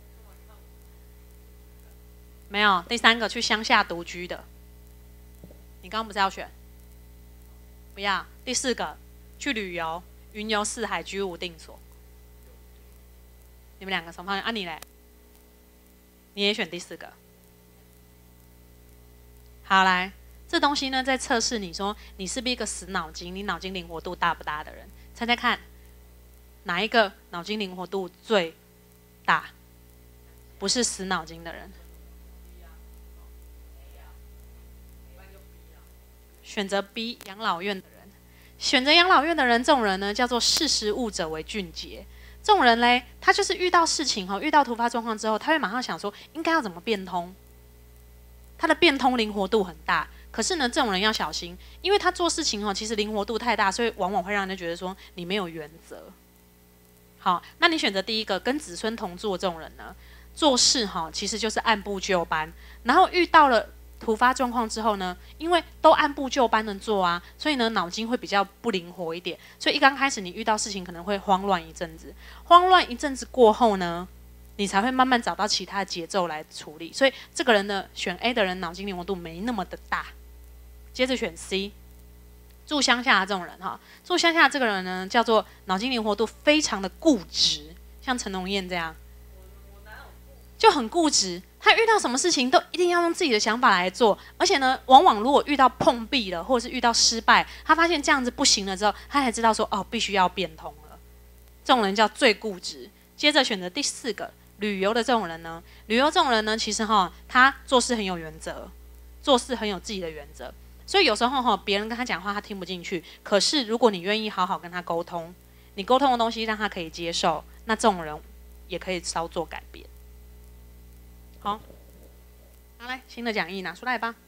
没有，第三个去乡下独居的。你刚刚不是要选？不要。第四个去旅游，云游四海，居无定所。你们两个手放下啊，你嘞？你也选第四个。好，来，这东西呢，在测试你说你是不是一个死脑筋，你脑筋灵活度大不大的人？猜猜看。哪一个脑筋灵活度最大？不是死脑筋的人。选择 B 养老院的人，选择养老院的人，这种人呢叫做识时务者为俊杰。这种人嘞，他就是遇到事情哈，遇到突发状况之后，他会马上想说应该要怎么变通。他的变通灵活度很大，可是呢，这种人要小心，因为他做事情哈，其实灵活度太大，所以往往会让人家觉得说你没有原则。好，那你选择第一个跟子孙同住的这种人呢，做事哈其实就是按部就班，然后遇到了突发状况之后呢，因为都按部就班的做啊，所以呢脑筋会比较不灵活一点，所以一刚开始你遇到事情可能会慌乱一阵子，慌乱一阵子过后呢，你才会慢慢找到其他的节奏来处理。所以这个人呢，选 A 的人脑筋灵活度没那么的大。接着选 C。住乡下的这种人哈，住乡下的这个人呢，叫做脑筋灵活度非常的固执，像陈龙燕这样，就很固执。他遇到什么事情都一定要用自己的想法来做，而且呢，往往如果遇到碰壁了，或者是遇到失败，他发现这样子不行了之后，他才知道说哦，必须要变通了。这种人叫最固执。接着选择第四个，旅游的这种人呢，旅游这种人呢，其实哈，他做事很有原则，做事很有自己的原则。所以有时候哈，别人跟他讲话他听不进去，可是如果你愿意好好跟他沟通，你沟通的东西让他可以接受，那这种人也可以稍作改变。好，好来，新的讲义拿出来吧。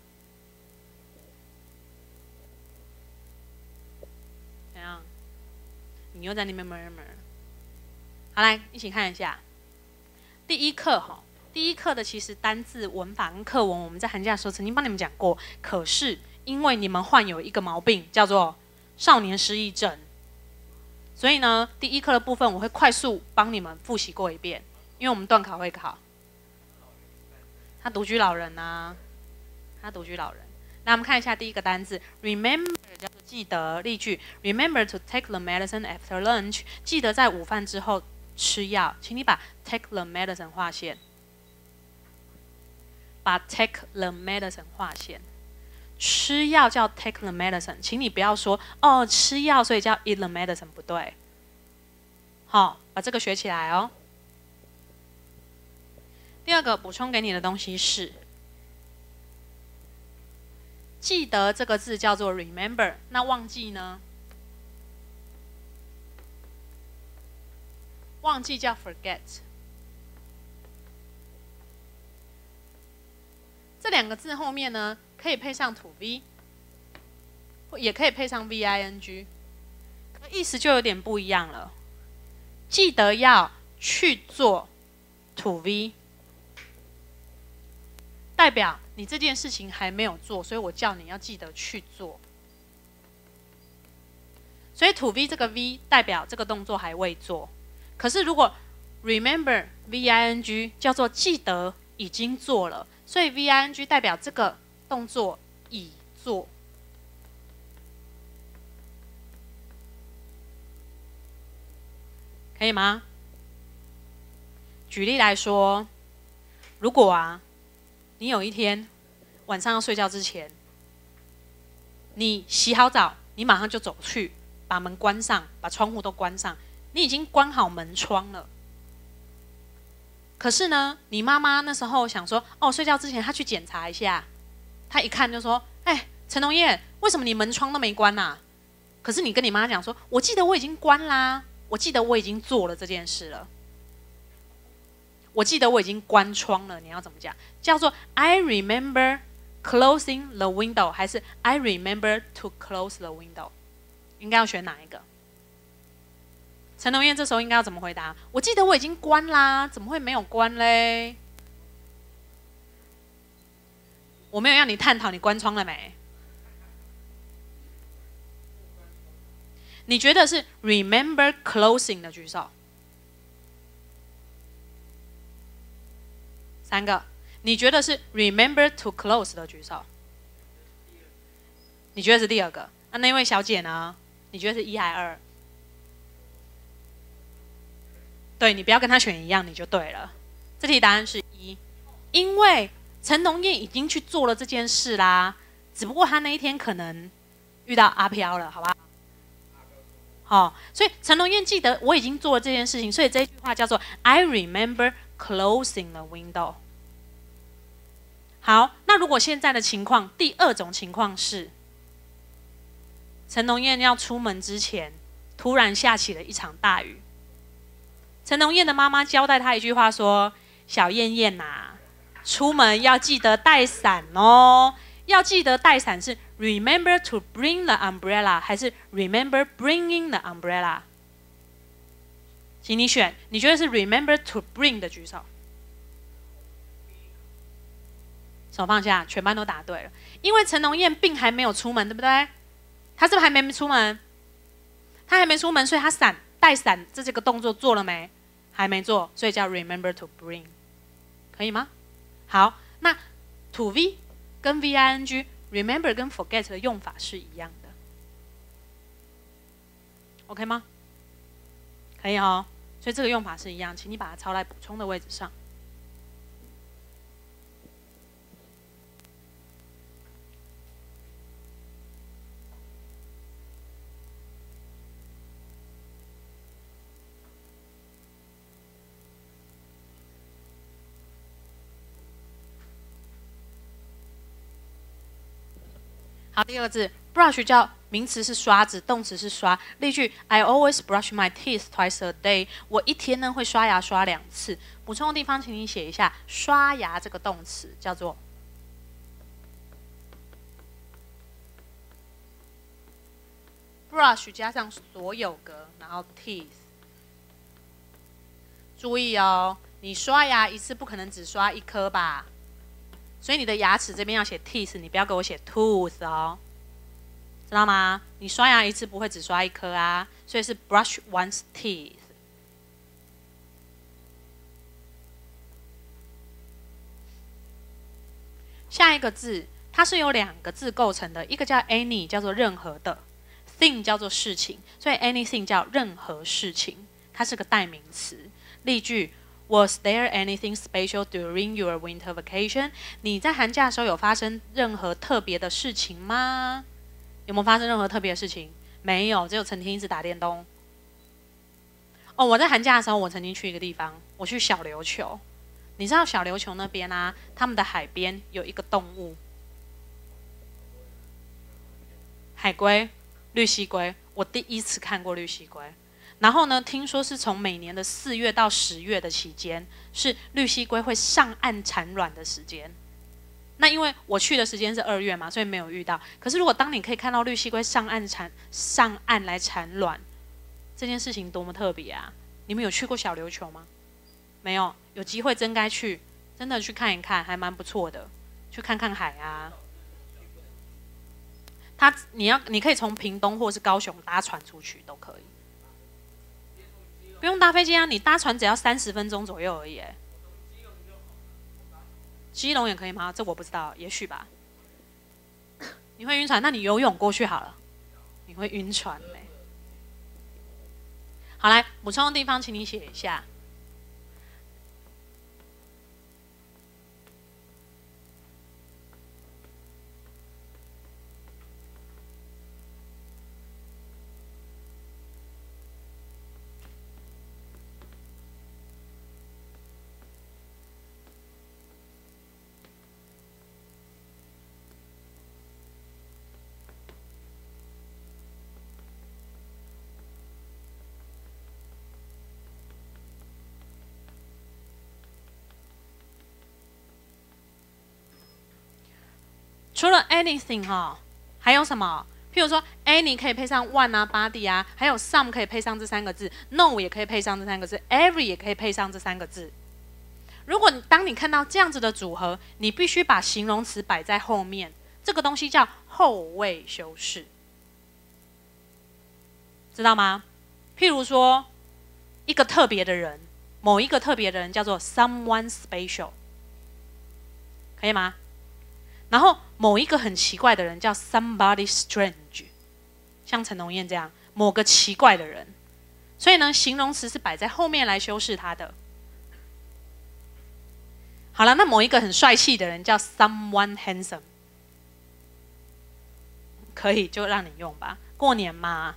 怎样？你又在那边 murmur。好，来一起看一下。第一课哈，第一课的其实单字文法跟课文，我们在寒假的时候曾经帮你们讲过，可是因为你们患有一个毛病，叫做少年失忆症，所以呢，第一课的部分我会快速帮你们复习过一遍，因为我们段考会考。他独居老人啊，他独居老人。那我们看一下第一个单字 ，remember 叫做记得，例句 ：Remember to take the medicine after lunch。记得在午饭之后吃药，请你把 take the medicine 划线，把 take the medicine 划线。吃药叫 take the medicine， 请你不要说哦吃药所以叫 eat the medicine， 不对。好，把这个学起来哦。第二个补充给你的东西是，记得这个字叫做 remember， 那忘记呢？忘记叫 forget。这两个字后面呢，可以配上 to be， 也可以配上 V-I-N-G， 可意思就有点不一样了。记得要去做 to V， 代表你这件事情还没有做，所以我叫你要记得去做。 所以 to V 这个 V 代表这个动作还未做。可是如果 remember V I N G 叫做记得已经做了，所以 V I N G 代表这个动作已做。可以吗？举例来说，如果啊，你有一天晚上要睡觉之前，你洗好澡，你马上就走去把门关上，把窗户都关上，你已经关好门窗了。可是呢，你妈妈那时候想说，哦，睡觉之前她去检查一下，她一看就说，哎，陈龙燕，为什么你门窗都没关啊？可是你跟你妈讲说，我记得我已经关啦，我记得我已经做了这件事了。我记得我已经关窗了，你要怎么讲？叫做 I remember closing the window， 还是 I remember to close the window？ 应该要选哪一个？陈龙燕这时候应该要怎么回答？我记得我已经关啦，怎么会没有关嘞？我没有让你探讨你关窗了没？你觉得是 remember closing 的举手。三个，你觉得是 remember to close 的举手。你觉得是第二个？那那位小姐呢？你觉得是一还二？对，你不要跟她选一样，你就对了。这题答案是一，因为陈龙燕已经去做了这件事啦，只不过她那一天可能遇到阿飘了，好不好？好、哦，所以陈龙燕记得我已经做了这件事情，所以这一句话叫做 I remember closing the window。好，那如果现在的情况，第二种情况是，陈龙燕要出门之前，突然下起了一场大雨。陈龙燕的妈妈交代她一句话说：“小燕燕呐、啊，出门要记得带伞哦，要记得带伞是 remember to bring the umbrella 还是 remember bringing the umbrella？” 请你选，你觉得是 remember to bring 的举手。手放下，全班都答对了。因为陈龙燕并还没有出门，对不对？她是不是还没出门？她还没出门，所以她伞带伞这这个动作做了没？还没做，所以叫 remember to bring， 可以吗？好，那 to V 跟 V I N G remember 跟 forget 的用法是一样的 ，OK 吗？可以哦，所以这个用法是一样，请你把它抄在补充的位置上。好，第二个字 brush 叫名词是刷子，动词是刷。例句 I always brush my teeth twice a day。我一天呢会刷牙刷两次。补充的地方，请你写一下刷牙这个动词叫做 brush 加上所有格，然后 teeth。注意哦，你刷牙一次不可能只刷一颗吧？所以你的牙齿这边要写 teeth， 你不要给我写 tooth 哦，知道吗？你刷牙一次不会只刷一颗啊，所以是 brush one's teeth。下一个字，它是由两个字构成的，一个叫 any， 叫做任何的 ，thing 叫做事情，所以 anything 叫任何事情，它是个代名词。例句。Was there anything special during your winter vacation？ 你在寒假的时候有发生任何特别的事情吗？有没有发生任何特别的事情？没有，只有陈天一直打电动。哦，我在寒假的时候，我曾经去一个地方，我去小琉球。你知道小琉球那边啊，他们的海边有一个动物，海龟、绿蜥龟。我第一次看过绿蜥龟。然后呢，听说是从每年的四月到十月的期间，是绿蜥龟会上岸产卵的时间。那因为我去的时间是二月嘛，所以没有遇到。可是如果当你可以看到绿蜥龟上岸产上岸来产卵，这件事情多么特别啊！你们有去过小琉球吗？没有，有机会真该去，真的去看一看，还蛮不错的，去看看海啊。 它你要你可以从屏东或是高雄搭船出去都可以，不用搭飞机啊，你搭船只要三十分钟左右而已。基隆也可以吗？这我不知道，也许吧。你会晕船，那你游泳过去好了。你会晕船嘞、欸。好，来补充的地方，请你写一下。除了 anything 哈，还有什么？譬如说 any 可以配上 one 啊 body 啊，还有 some 可以配上这三个字 ，no 也可以配上这三个字 ，every 也可以配上这三个字。如果当你看到这样子的组合，你必须把形容词摆在后面，这个东西叫后位修饰，知道吗？譬如说一个特别的人，某一个特别的人叫做 someone special， 可以吗？然后某一个很奇怪的人叫 somebody strange， 像陈龙燕这样，某个奇怪的人。所以呢，形容词是摆在后面来修饰它的。好了，那某一个很帅气的人叫 someone handsome， 可以就让你用吧。过年嘛，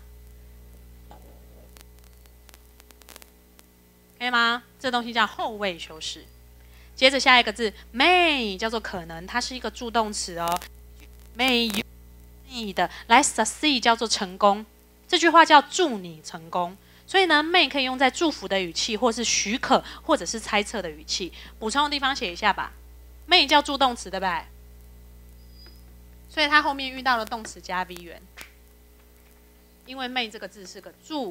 可以吗？这东西叫后位修饰。接着下一个字 may 叫做可能，它是一个助动词哦。may you need 来 succeed 叫做成功，这句话叫祝你成功。所以呢 may 可以用在祝福的语气，或是许可，或者是猜测的语气。补充的地方写一下吧。may 叫助动词，对不对？所以它后面遇到了动词加 V 元，因为 may 这个字是个助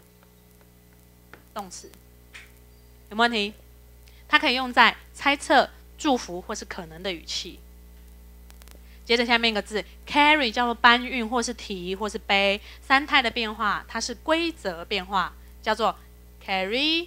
动词，有没有问题？它可以用在猜测、祝福或是可能的语气。接着下面一个字 carry 叫做搬运或是提或是背，三态的变化，它是规则变化，叫做 carry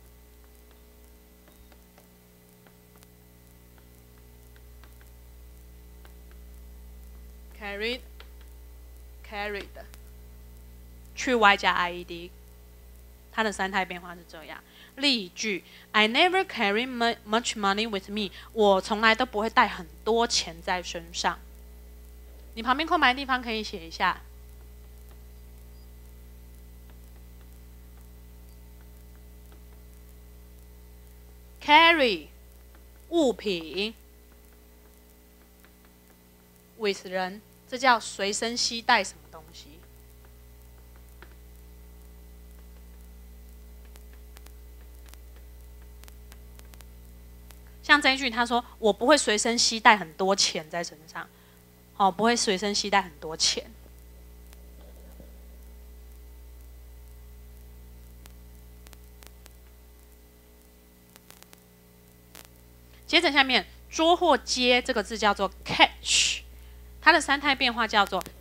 carried carried 去 y 加 ied， 它的三态变化是这样。例句 I never carry much money with me， 我从来都不会带很多钱在身上。你旁边空白的地方可以写一下。carry 物品 with 人，这叫随身携带什么东西。像这一句，他说：“我不会随身携带很多钱在身上，哦，不会随身携带很多钱。”接着下面“捉”或“接”这个字叫做 catch， 它的三态变化叫做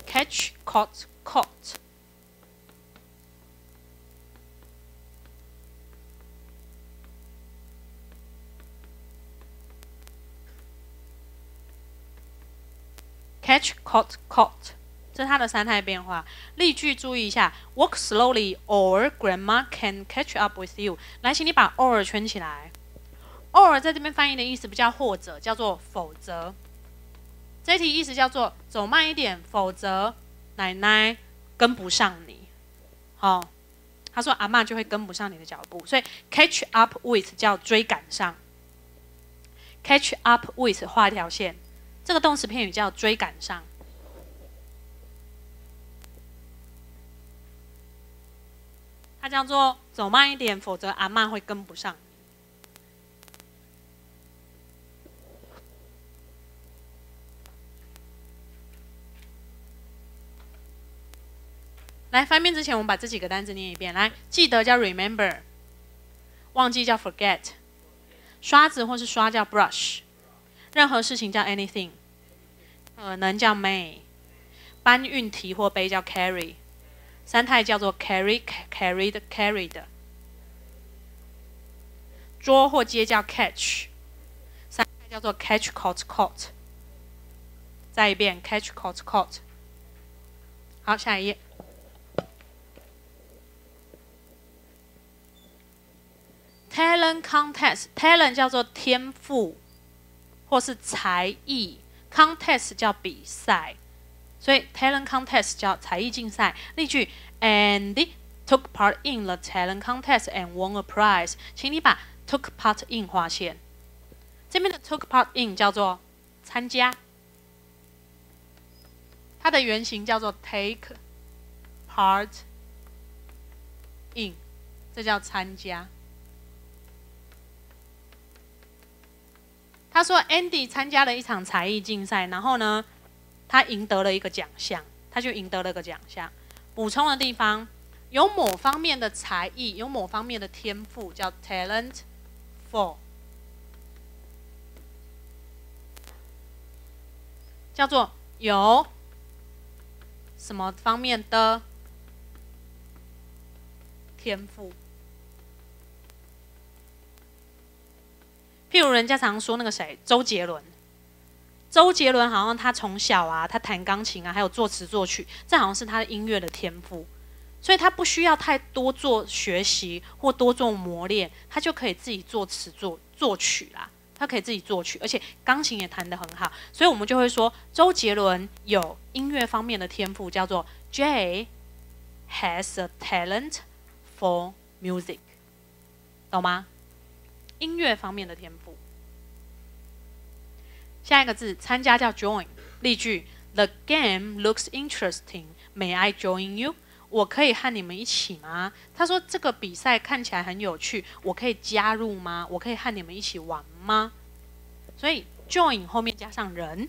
catch、caught、caught。catch, caught, caught， 这是它的三态变化。例句注意一下 ：Walk slowly, or Grandma can catch up with you。来，请你把 or 圈起来。or 在这边翻译的意思不叫或者，叫做否则。这一题意思叫做走慢一点，否则奶奶跟不上你。好、哦，他说阿嬷就会跟不上你的脚步，所以 catch up with 叫追赶上。catch up with 画一条线。这个动词片语叫追赶上，它叫做走慢一点，否则阿嬷会跟不上。来翻面之前，我们把这几个单词念一遍。来，记得叫 remember， 忘记叫 forget， 刷子或是刷叫 brush， 任何事情叫 anything。可能叫 may， 搬运、提或背叫 carry， 三态叫做 carry、carried、carried， 捉或接叫 catch， 三态叫做 catch、caught、caught。再一遍 catch、caught、caught。好，下一页。talent contest，talent 叫做天赋或是才艺 ，contest 叫比赛，所以 talent contest 叫才艺竞赛。例句 ：Andy took part in the talent contest and won a prize。请你把 took part in 划线。这边的 took part in 叫做参加，它的原型叫做 take part in， 这叫参加。他说 ，Andy 参加了一场才艺竞赛，然后呢，他赢得了一个奖项，他就赢得了个奖项。补充的地方，有某方面的才艺，有某方面的天赋，叫 talent for， 叫做有什么方面的天赋。譬如人家常说那个谁，周杰伦，周杰伦好像他从小啊，他弹钢琴啊，还有作词作曲，这好像是他的音乐的天赋，所以他不需要太多做学习或多做磨练，他就可以自己作词作作曲啦，他可以自己作曲，而且钢琴也弹得很好，所以我们就会说周杰伦有音乐方面的天赋，叫做 Jay has a talent for music， 懂吗？音乐方面的天赋。下一个字，参加叫 join。例句 ：The game looks interesting. May I join you？ 我可以和你们一起吗？他说这个比赛看起来很有趣，我可以加入吗？我可以和你们一起玩吗？所以 join 后面加上人，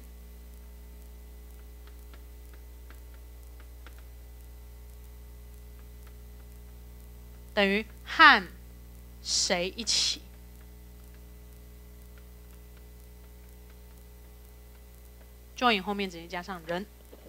等于和谁一起。join 后面直接加上人。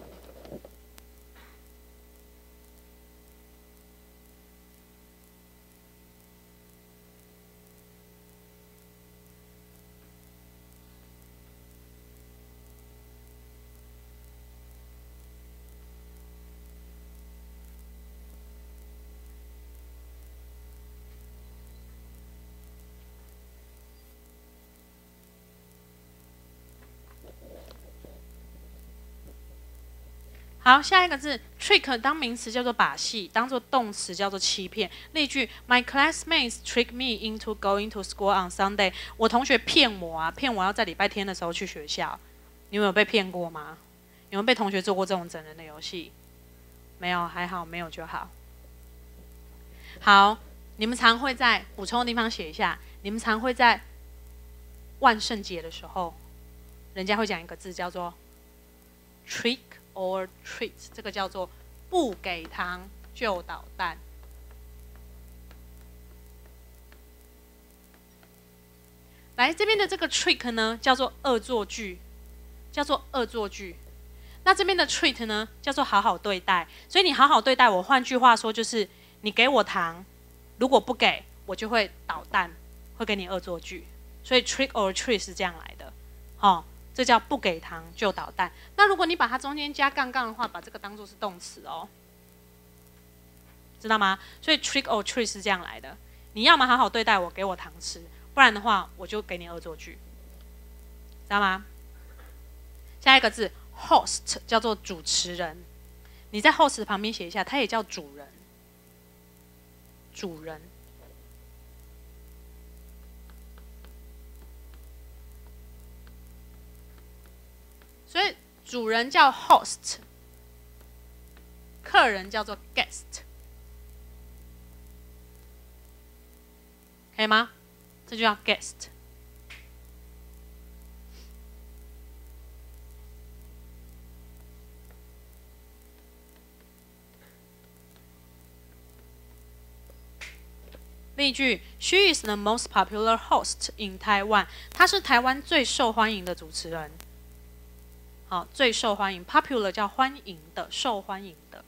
好，下一个字 trick 当名词叫做把戏，当做动词叫做欺骗。例句 ：My classmates trick me into going to school on Sunday。我同学骗我啊，骗我要在礼拜天的时候去学校。你们有被骗过吗？有没有被同学做过这种整人的游戏？没有，还好，没有就好。好，你们常会在补充的地方写一下。你们常会在万圣节的时候，人家会讲一个字叫做 trick or treat， 这个叫做不给糖就捣蛋。来这边的这个 trick 呢，叫做恶作剧，叫做恶作剧。那这边的 treat 呢，叫做好好对待。所以你好好对待我，换句话说就是，你给我糖，如果不给，我就会捣蛋，会给你恶作剧。所以 trick or treat 是这样来的，哦，这叫不给糖就捣蛋。那如果你把它中间加杠杠的话，把这个当作是动词哦，知道吗？所以 trick or treat 是这样来的。你要么好好对待我，给我糖吃，不然的话我就给你恶作剧，知道吗？下一个字 host 叫做主持人，你在 host 旁边写一下，它也叫主人，主人。所以主人叫 host， 客人叫做 guest， 可以吗？这就叫 guest。例句 ：She is the most popular host in Taiwan。她是台湾最受欢迎的主持人。 好，最受欢迎 ，popular 叫欢迎的，受欢迎的。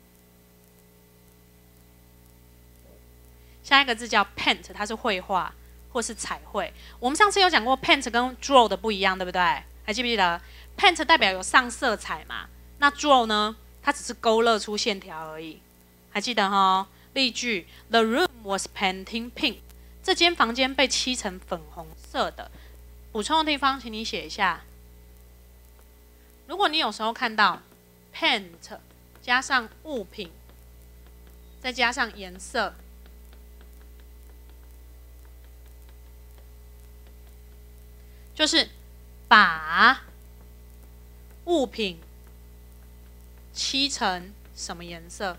下一个字叫 paint， 它是绘画或是彩绘。我们上次有讲过 paint 跟 draw 的不一样，对不对？还记不记得 ？paint 代表有上色彩嘛，那 draw 呢，它只是勾勒出线条而已。还记得哈？例句 ：The room was painting pink。这间房间被漆成粉红色的。补充的地方，请你写一下。如果你有时候看到 paint 加上物品，再加上颜色，就是把物品漆成什么颜色？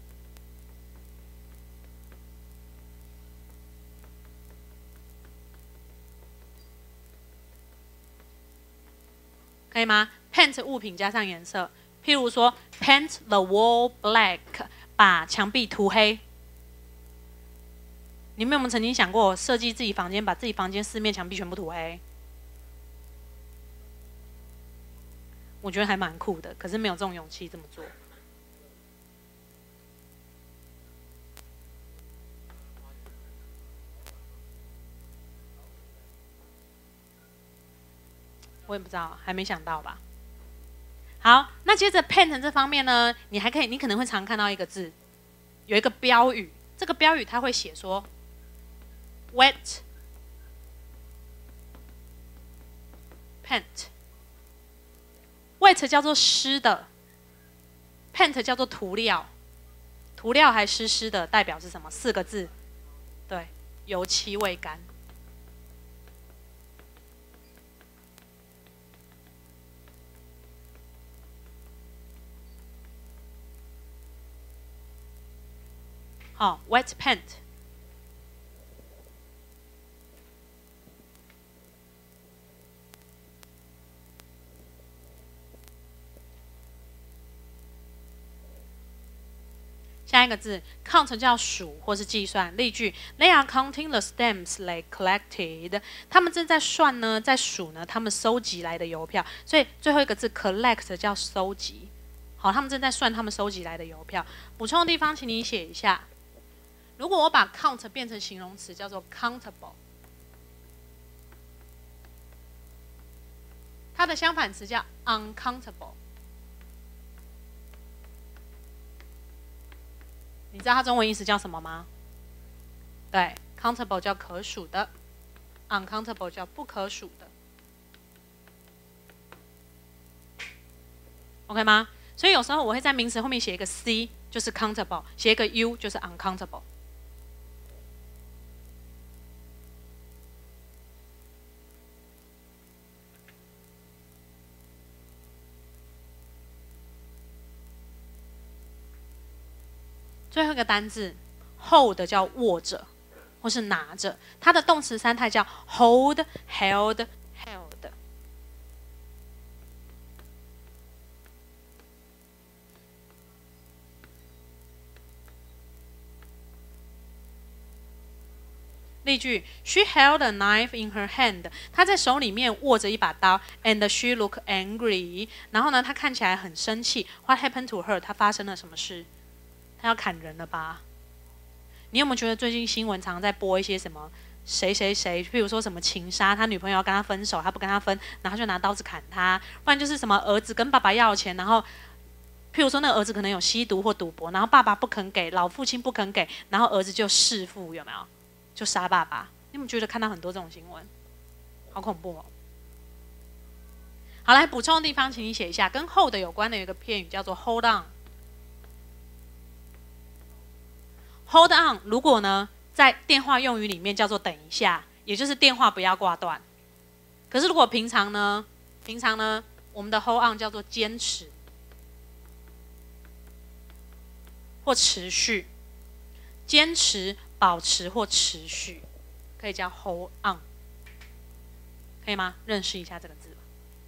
可以吗 ？paint 物品加上颜色，譬如说 paint the wall black， 把墙壁涂黑。你们有没有曾经想过设计自己房间，把自己房间四面墙壁全部涂黑？我觉得还蛮酷的，可是没有这种勇气这么做。我也不知道，还没想到吧。好，那接着 paint 这方面呢，你还可以，你可能会常看到一个字，有一个标语，这个标语它会写说 wet paint。wet 叫做湿的 ，paint 叫做涂料，涂料还湿湿的，代表是什么？四个字，对，油漆未干。好 ，wet paint。下一个字 count 叫数或是计算。例句 ：They are counting the stamps they collected。他们正在算呢，在数呢，他们收集来的邮票。所以最后一个字 collect 叫收集。好，他们正在算他们收集来的邮票。补充的地方，请你写一下。如果我把 count 变成形容词，叫做 countable， 它的相反词叫 uncountable。你知道它中文意思叫什么吗？对 ，countable 叫可数的 ，uncountable 叫不可数的。OK 吗？所以有时候我会在名词后面写一个 c， 就是 countable， 写一个 u， 就是 uncountable。最后一个单字 hold 叫握着或是拿着，它的动词三态叫 hold、held、held。例句 ：She held a knife in her hand。她在手里面握着一把刀 ，and she looked angry。然后呢，她看起来很生气。What happened to her？ 她发生了什么事？她要砍人了吧？你有没有觉得最近新闻常常在播一些什么谁谁谁，譬如说什么情杀，他女朋友要跟他分手，他不跟他分，然后就拿刀子砍他；不然就是什么儿子跟爸爸要钱，然后譬如说那个儿子可能有吸毒或赌博，然后爸爸不肯给，老父亲不肯给，然后儿子就弑父，有没有？就杀爸爸。你们觉得看到很多这种新闻，好恐怖哦。好，来补充的地方，请你写一下，跟 hold 有关的有一个片语叫做 hold on。hold on 如果呢在电话用语里面叫做等一下，也就是电话不要挂断。可是如果平常呢，平常呢我们的 hold on 叫做坚持或持续，坚持、保持或持续，可以叫 hold on， 可以吗？认识一下这个字吧。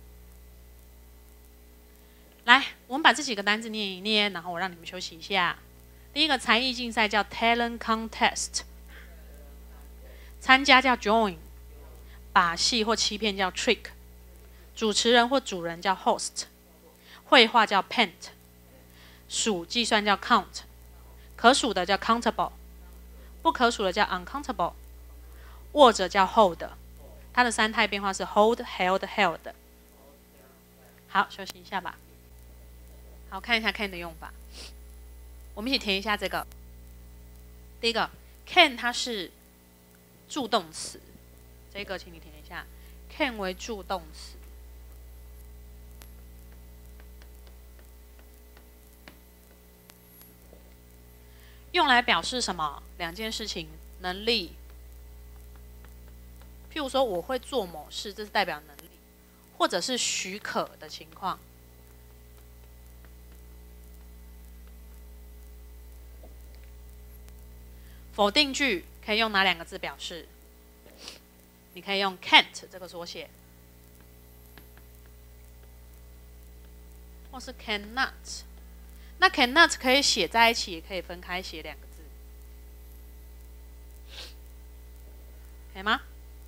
来，我们把这几个单字念一念，然后我让你们休息一下。第一个才艺竞赛叫 talent contest， 参加叫 join， 把戏或欺骗叫 trick， 主持人或主人叫 host， 绘画叫 paint， 数计算叫 count， 可数的叫 countable， 不可数的叫 uncountable， 握着叫 hold， 它的三态变化是 hold held held。好，休息一下吧。好，看一下 can 的用法，我们一起填一下这个。第一个 can 它是助动词，这个请你填一下 ，can 为助动词。用来表示什么？两件事情，能力。譬如说，我会做某事，这是代表能力，或者是许可的情况。否定句可以用哪两个字表示？你可以用 can't 这个缩写，或是 cannot。那 cannot 可以写在一起，也可以分开写两个字，可以吗？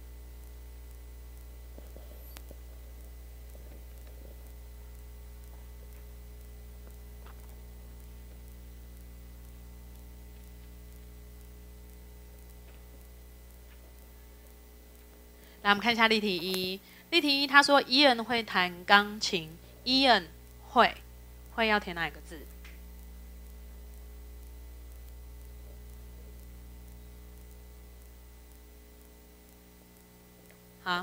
来，我们看一下例题一。例题一，他说 Ian 会弹钢琴。Ian 会，会要填哪一个字？好，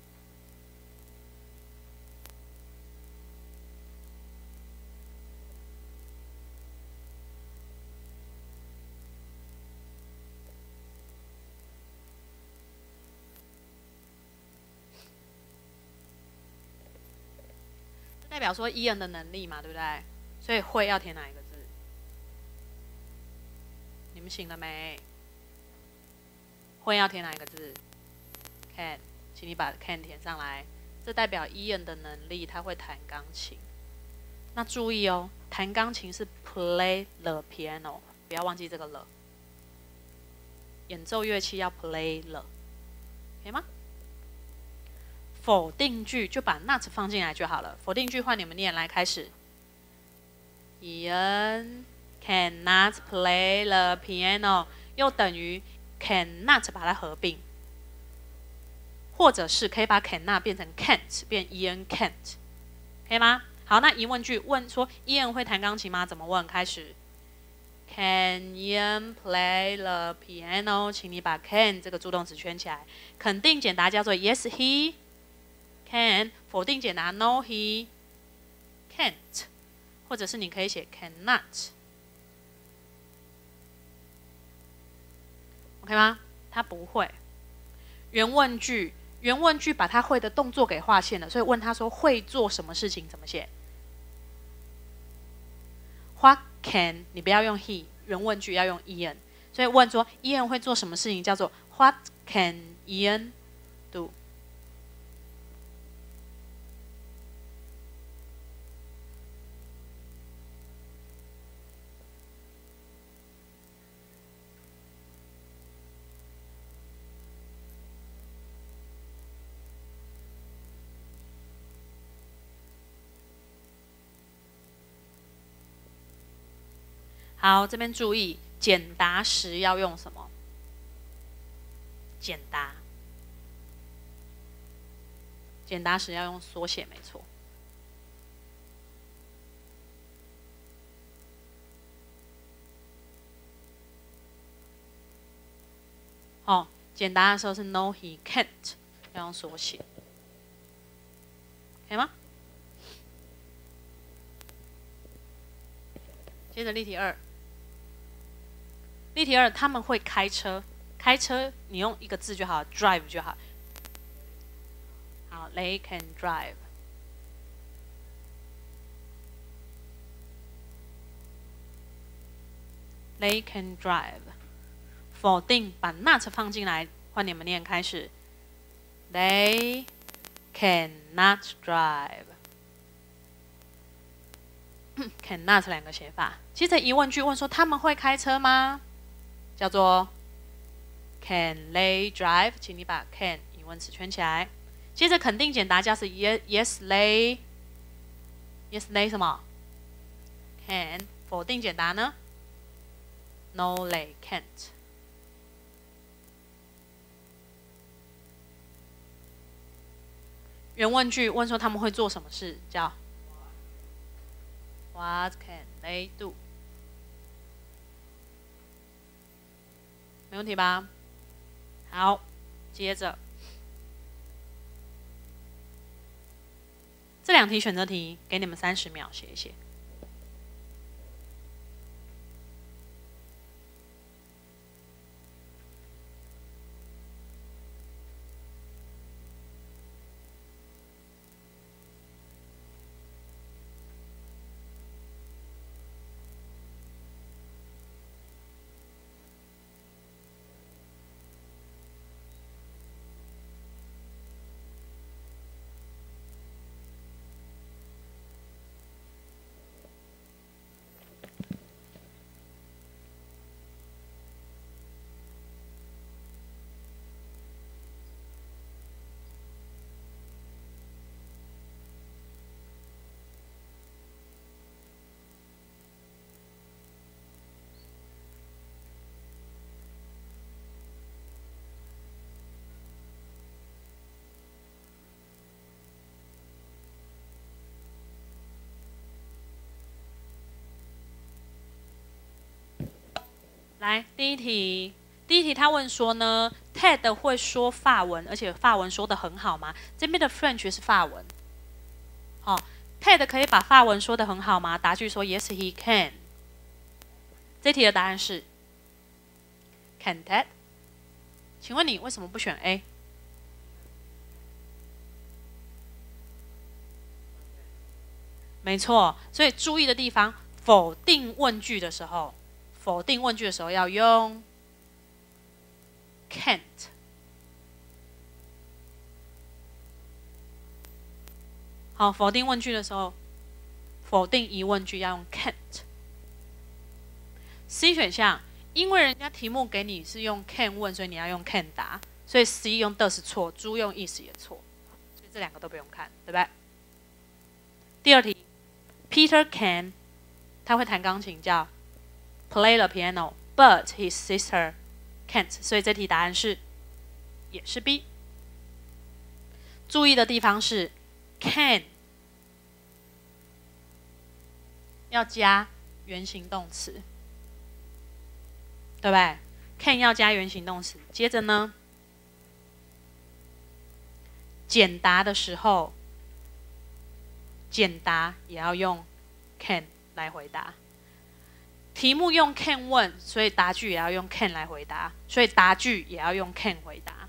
代表说 Ian 的能力嘛，对不对？所以会要填哪一个字？你们醒了没？会要填哪一个字 ？Can， 请你把 can 填上来。这代表 Ian 的能力，他会弹钢琴。那注意哦，弹钢琴是 play the piano， 不要忘记这个了。演奏乐器要 play the， 可以吗？否定句就把 not 放进来就好了。否定句换你们念，来开始。Ian cannot play the piano， 又等于 cannot 把它合并，或者是可以把 cannot 变成 can't， 变 Ian can't， 可以吗？好，那疑问句问说 Ian 会弹钢琴吗？怎么问？开始。Can Ian play the piano？ 请你把 can 这个助动词圈起来。肯定简答叫做 Yes he can， 否定简答 No he can't， 或者是你可以写 cannot。OK 吗？他不会。原问句，原问句把他会的动作给划线了，所以问他说会做什么事情怎么写 ？What can？ 你不要用 he， 原问句要用 Ian， 所以问说 Ian 会做什么事情叫做 What can Ian do？好，这边注意，简答时要用什么？简答，简答时要用缩写，没错。哦，简答的时候是 No he can't， 要用缩写，可以吗？接着例题二。例题二，他们会开车。开车你用一个字就好 ，drive 就好。好 ，they can drive。They can drive。否定把 not 放进来，换你们念开始。They cannot drive。cannot 两个写法。接着疑问句问说他们会开车吗？叫做 Can they drive？ 请你把 can 疑问词圈起来。 接着肯定简答加是 yes yes they yes they 什么 can， 否定简答呢 no they can't。原问句问说他们会做什么事，叫 What can they do？ 没问题吧？好，接着这两题选择题给你们三十秒写一写。来，第一题，第一题他问说呢 ，Ted 会说法文，而且法文说得很好吗？这边的 French 是法文，好、哦、，Ted 可以把法文说得很好吗？答句说 Yes, he can。这题的答案是 Can Ted？ 请问你为什么不选 A？ 没错，所以注意的地方，否定问句的时候。否定问句的时候要用 can't。好，否定问句的时候，否定疑问句要用 can't。C 选项，因为人家题目给你是用 can 问，所以你要用 can 答，所以 C 用的是错，猪用 is 也错，所以这两个都不用看，对不对？第二题 ，Peter can， 他会弹钢琴，叫 play the piano, but his sister can't， 所以这题答案是也是 B。注意的地方是 can 要加原形动词，对不对 ？can 要加原形动词。接着呢，简答的时候，简答也要用 can 来回答。题目用 can 问，所以答句也要用 can 来回答，所以答句也要用 can 回答。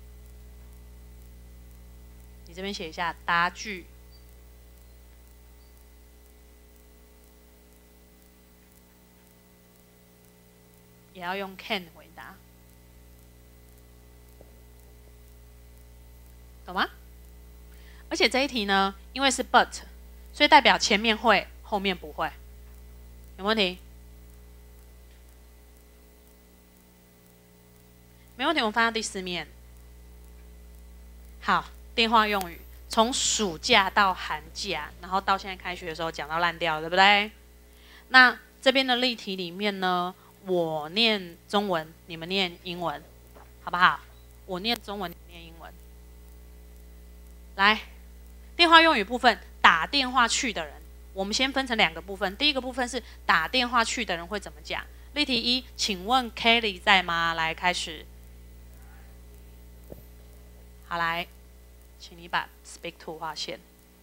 你这边写一下答句。也要用 can 回答，懂吗？而且这一题呢，因为是 but， 所以代表前面会，后面不会，有问题？没问题，我们翻到第四面。好，电话用语，从暑假到寒假，然后到现在开学的时候讲到烂掉，对不对？那这边的例题里面呢，我念中文，你们念英文，好不好？我念中文，你们念英文。来，电话用语部分，打电话去的人，我们先分成两个部分。第一个部分是打电话去的人会怎么讲？例题一，请问 Kelly 在吗？来，开始。好，来，请你把 speak to 划线。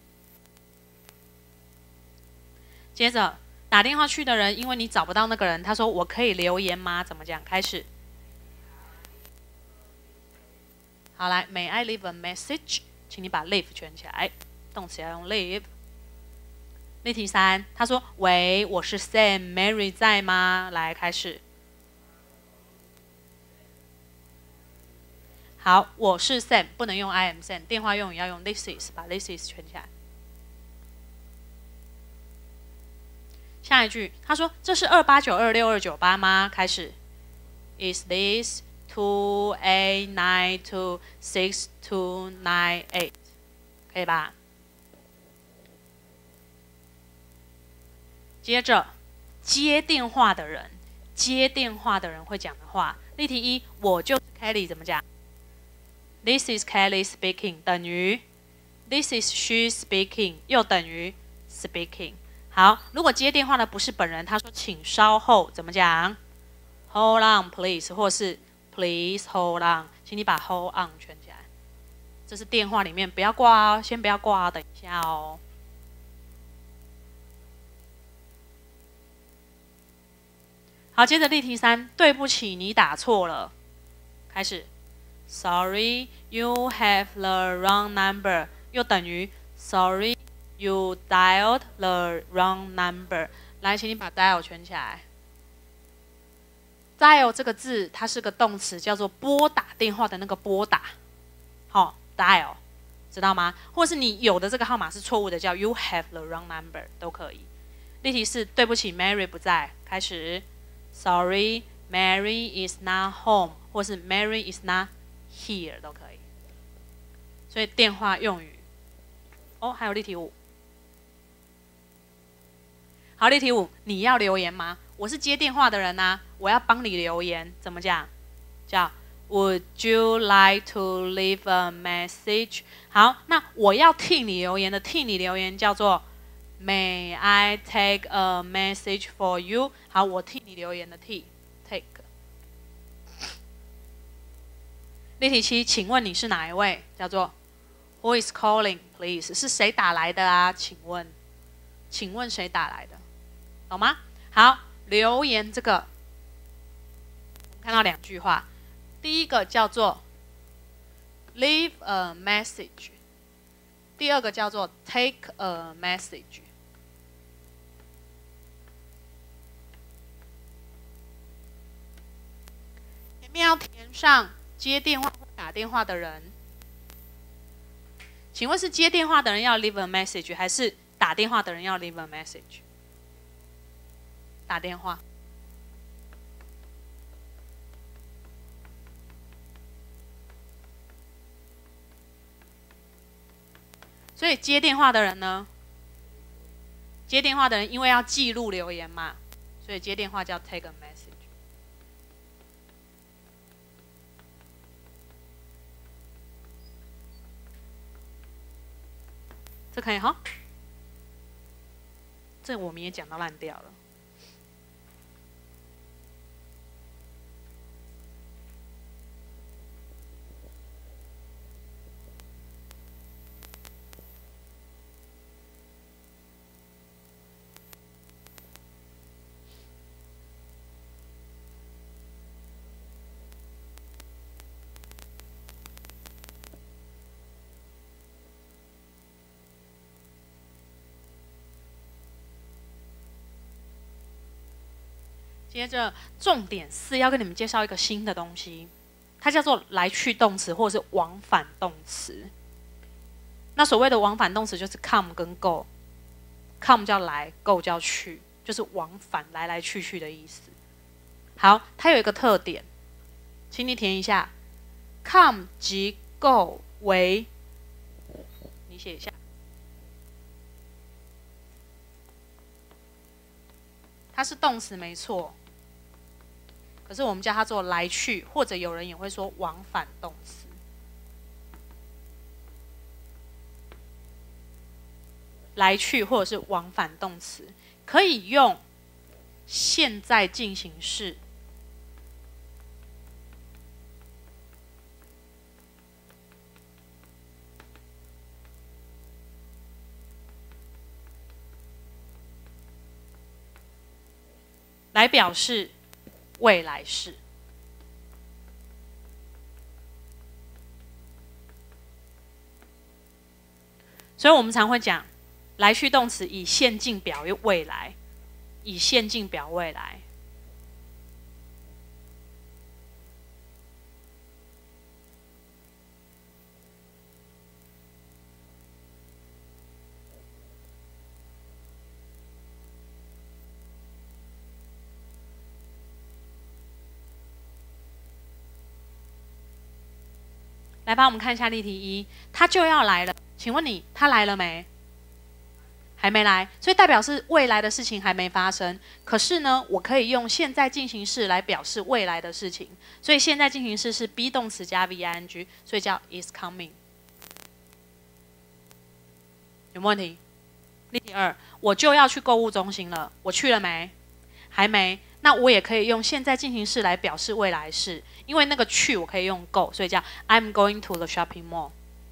接着，打电话去的人，因为你找不到那个人，他说我可以留言吗？怎么讲？开始。好，来 ，May I leave a message？ 请你把 leave 圈起来，动词要用 leave。例题三，他说：“喂，我是 Sam，Mary 在吗？”来，开始。好，我是 Sam， 不能用 I am Sam， 电话用语要用 this is， 把 this is 圈起来。下一句，他说：“这是二八九二六二九八吗？”开始。Is this two eight nine two six two nine eight， 可以吧？接着接电话的人，接电话的人会讲的话，例题一，我就是 Kelly， 怎么讲 ？This is Kelly speaking 等于 This is she speaking 又等于 speaking。好，如果接电话的不是本人，他说请稍后，怎么讲 ？Hold on please， 或是 Please hold on， 请你把 hold on 圈起来。这是电话里面不要挂哦，先不要挂哦，等一下哦。好，接着例题三，对不起，你打错了。开始 ，Sorry, you have the wrong number， 又等于 Sorry, you dialed the wrong number。来，请你把 dial 圈起来。dial 这个字，它是个动词，叫做拨打电话的那个拨打。好、哦、，dial， 知道吗？或是你有的这个号码是错误的，叫 you have the wrong number 都可以。例题四，对不起 ，Mary 不在。开始。Sorry, Mary is not home， 或是 Mary is not here 都可以。所以电话用语。哦，还有例题五。好，例题五，你要留言吗？我是接电话的人啊，我要帮你留言，怎么讲？叫 Would you like to leave a message？ 好，那我要替你留言的替你留言叫做May I take a message for you？ 好，我替你留言的替 take。例题七，请问你是哪一位？叫做 Who is calling, please？ 是谁打来的啊？请问，请问谁打来的？懂吗？好，留言这个，我们看到两句话，第一个叫做 leave a message， 第二个叫做 take a message。前面要填上接电话或打电话的人，请问是接电话的人要 leave a message， 还是打电话的人要 leave a message？ 打电话。所以接电话的人呢？接电话的人因为要记录留言嘛，所以接电话叫 take a message。这可以哈？这我们也讲到烂掉了。接着重点四要跟你们介绍一个新的东西，它叫做来去动词或者是往返动词。那所谓的往返动词就是 come 跟 go，come 叫来 ，go 叫去，就是往返来来去去的意思。好，它有一个特点，请你填一下 ，come 及 go 为，你写一下。它是动词没错，可是我们叫它做来去，或者有人也会说往返动词。来去或者是往返动词，可以用现在进行式。来表示未来式。所以我们常会讲来去动词以现进表未来，以现进表未来。 来吧，我们看一下例题一，他就要来了，请问你他来了没？还没来，所以代表是未来的事情还没发生。可是呢，我可以用现在进行式来表示未来的事情，所以现在进行式是 be 动词加 V-ing， 所以叫 is coming。有没有问题？例题二，我就要去购物中心了，我去了没？还没。那我也可以用现在进行式来表示未来式，因为那个去我可以用 go， 所以叫 I'm going to the shopping mall。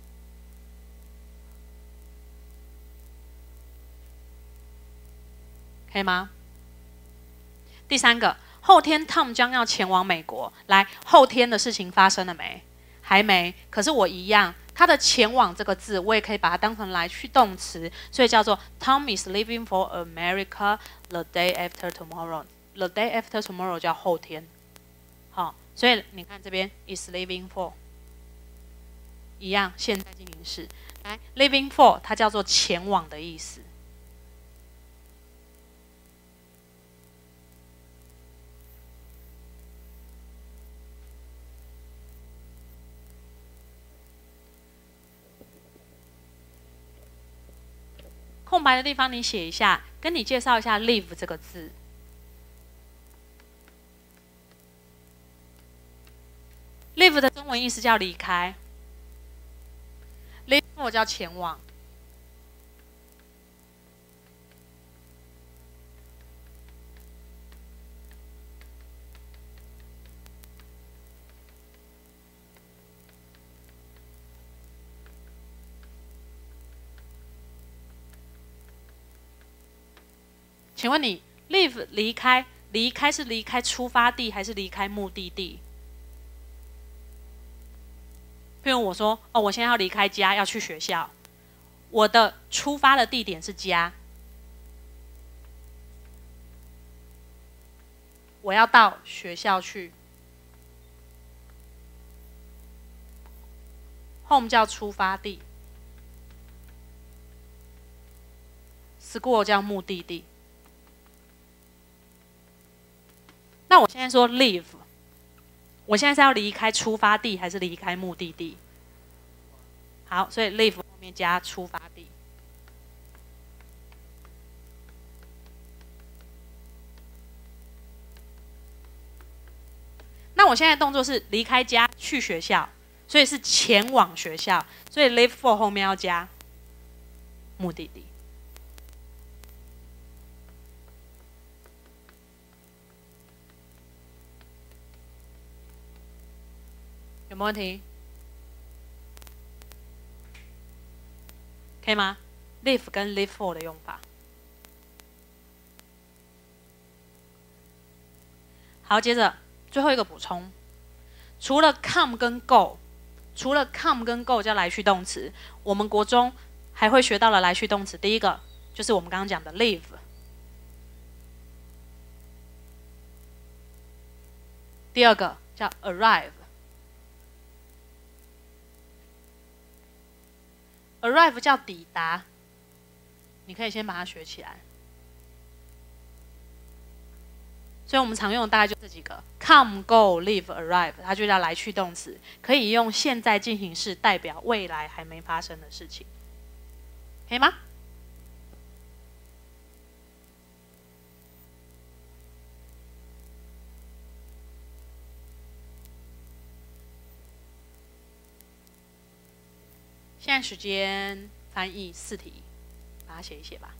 可以吗？第三个，后天 Tom 将要前往美国。来，后天的事情发生了没？还没。可是我一样，它的前往这个字，我也可以把它当成来去动词，所以叫做 Tom is leaving for America the day after tomorrow。The day after tomorrow 叫后天。好，所以你看这边 is leaving for， 一样，现在进行式。来 ，leaving for 它叫做前往的意思。空白的地方你写一下，跟你介绍一下 leave 这个字。leave 的中文意思叫离开 ，leave for 叫前往。请问你 leave 离开，离开是离开出发地还是离开目的地？譬如我说，哦，我现在要离开家，要去学校，我的出发的地点是家，我要到学校去。home 叫出发地 ，school 叫目的地。那我现在说 leave， 我现在是要离开出发地还是离开目的地？好，所以 leave 后面加出发地。那我现在的动作是离开家去学校，所以是前往学校，所以 leave for 后面要加目的地。有没有问题？可以吗 ？leave 跟 leave for 的用法。好，接着最后一个补充，除了 come 跟 go， 除了 come 跟 go 叫来去动词，我们国中还会学到了来去动词。第一个就是我们刚刚讲的 leave， 第二个叫 arrive。arrive 叫抵达，你可以先把它学起来。所以我们常用的大概就这几个 ：come、go、leave、arrive， 它就叫来去动词，可以用现在进行式代表未来还没发生的事情，可以吗？现在时间翻译四题，把它写一写吧。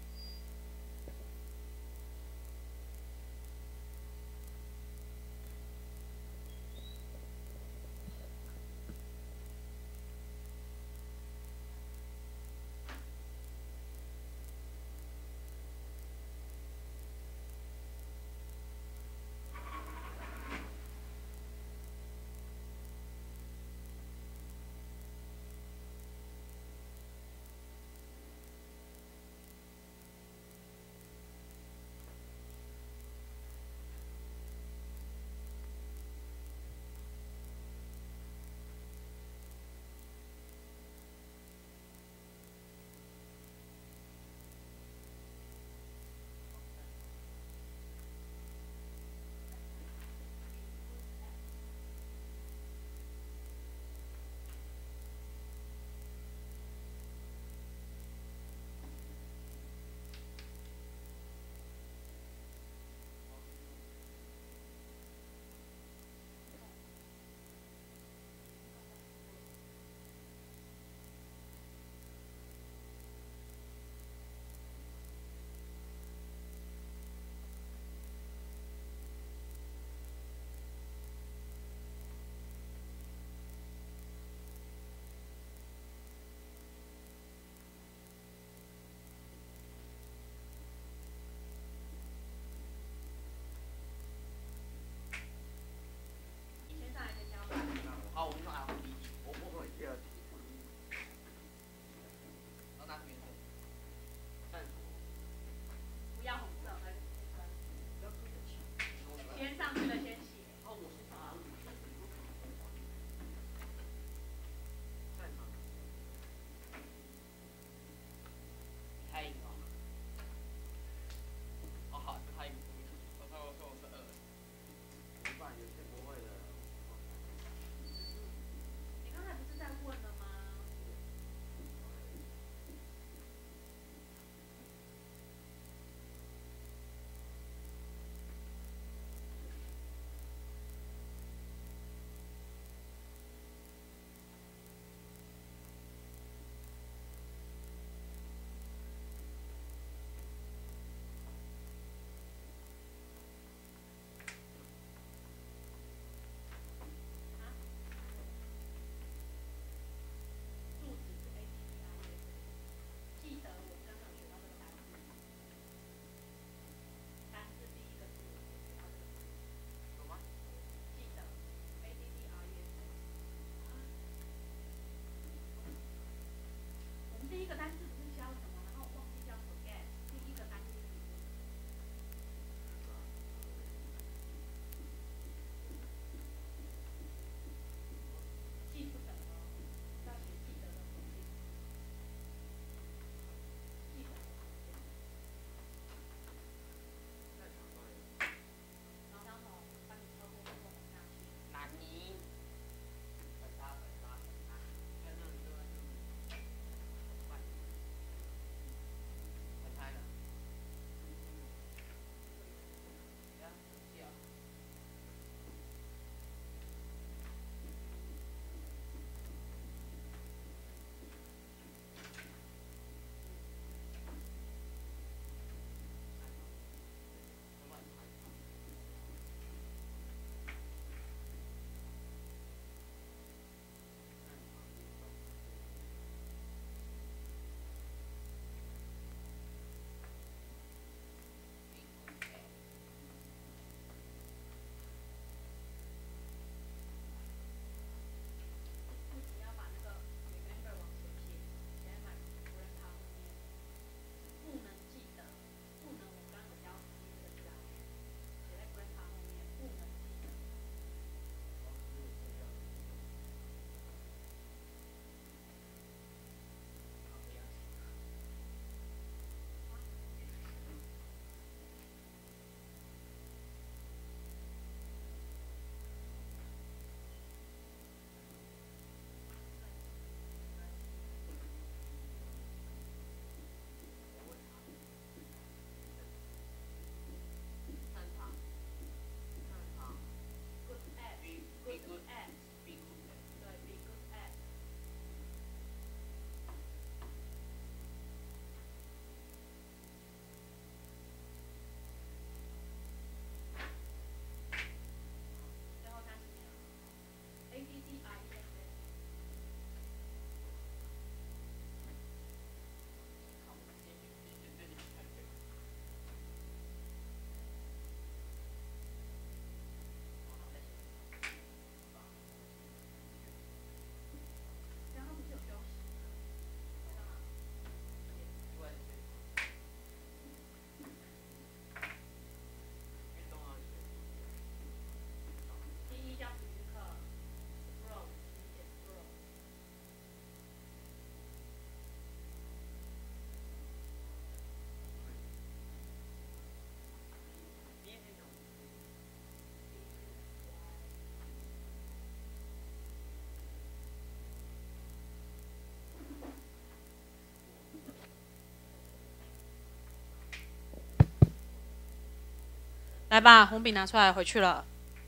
来吧，红笔拿出来，回去了。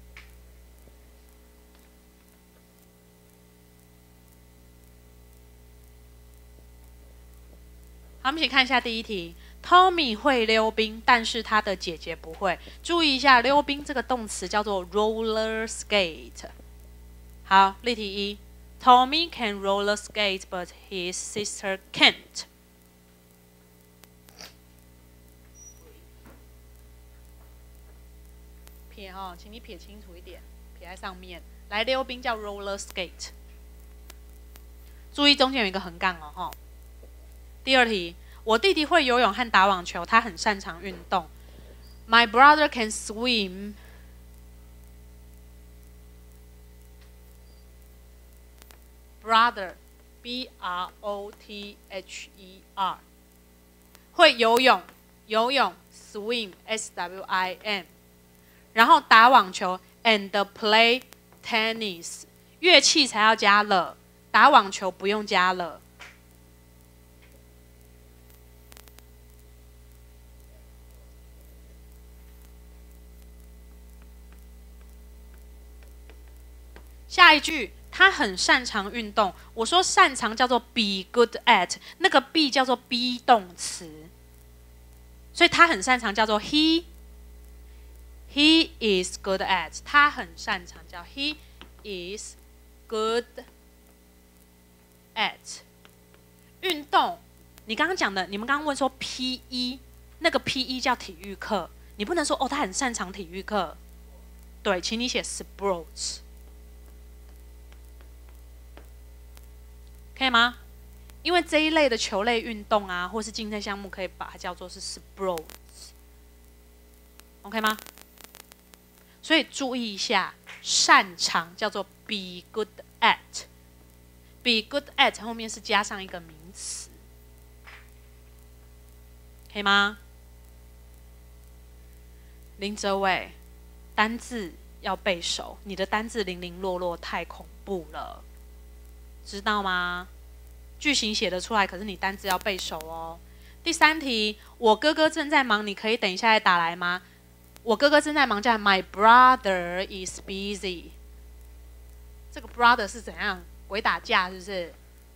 好，我们一起看一下第一题。Tommy 会溜冰，但是他的姐姐不会。注意一下，溜冰这个动词叫做 roller skate。好，例题一 ，Tommy can roller skate, but his sister can't。撇哈，请你撇清楚一点，撇在上面。来，溜冰叫 roller skate。注意中间有一个横杠哦，哈。第二题。我弟弟会游泳和打网球，他很擅长运动。My brother can swim. Brother, B R O T H E R. 会游泳，游泳 swim, S W I M. 然后打网球 and play tennis. 乐器才要加了，打网球不用加了。下一句，他很擅长运动。我说擅长叫做 be good at， 那个 be 叫做 be 动词，所以他很擅长叫做 he he is good at， 他很擅长叫 he is good at。运动，你刚刚讲的，你们刚刚问说 P E， 那个 P E 叫体育课，你不能说哦，他很擅长体育课。对，请你写 sports。可以吗？因为这一类的球类运动啊，或是竞赛项目，可以把它叫做是 sports，OK 吗？所以注意一下，擅长叫做 be good at，be good at 后面是加上一个名词，可以吗？林哲伟，单字要背熟，你的单字零零落落太恐怖了。知道吗？句型写得出来，可是你单字要背熟哦。第三题，我哥哥正在忙，你可以等一下再打来吗？我哥哥正在忙，叫 My brother is busy。这个 brother 是怎样？鬼打架是不是？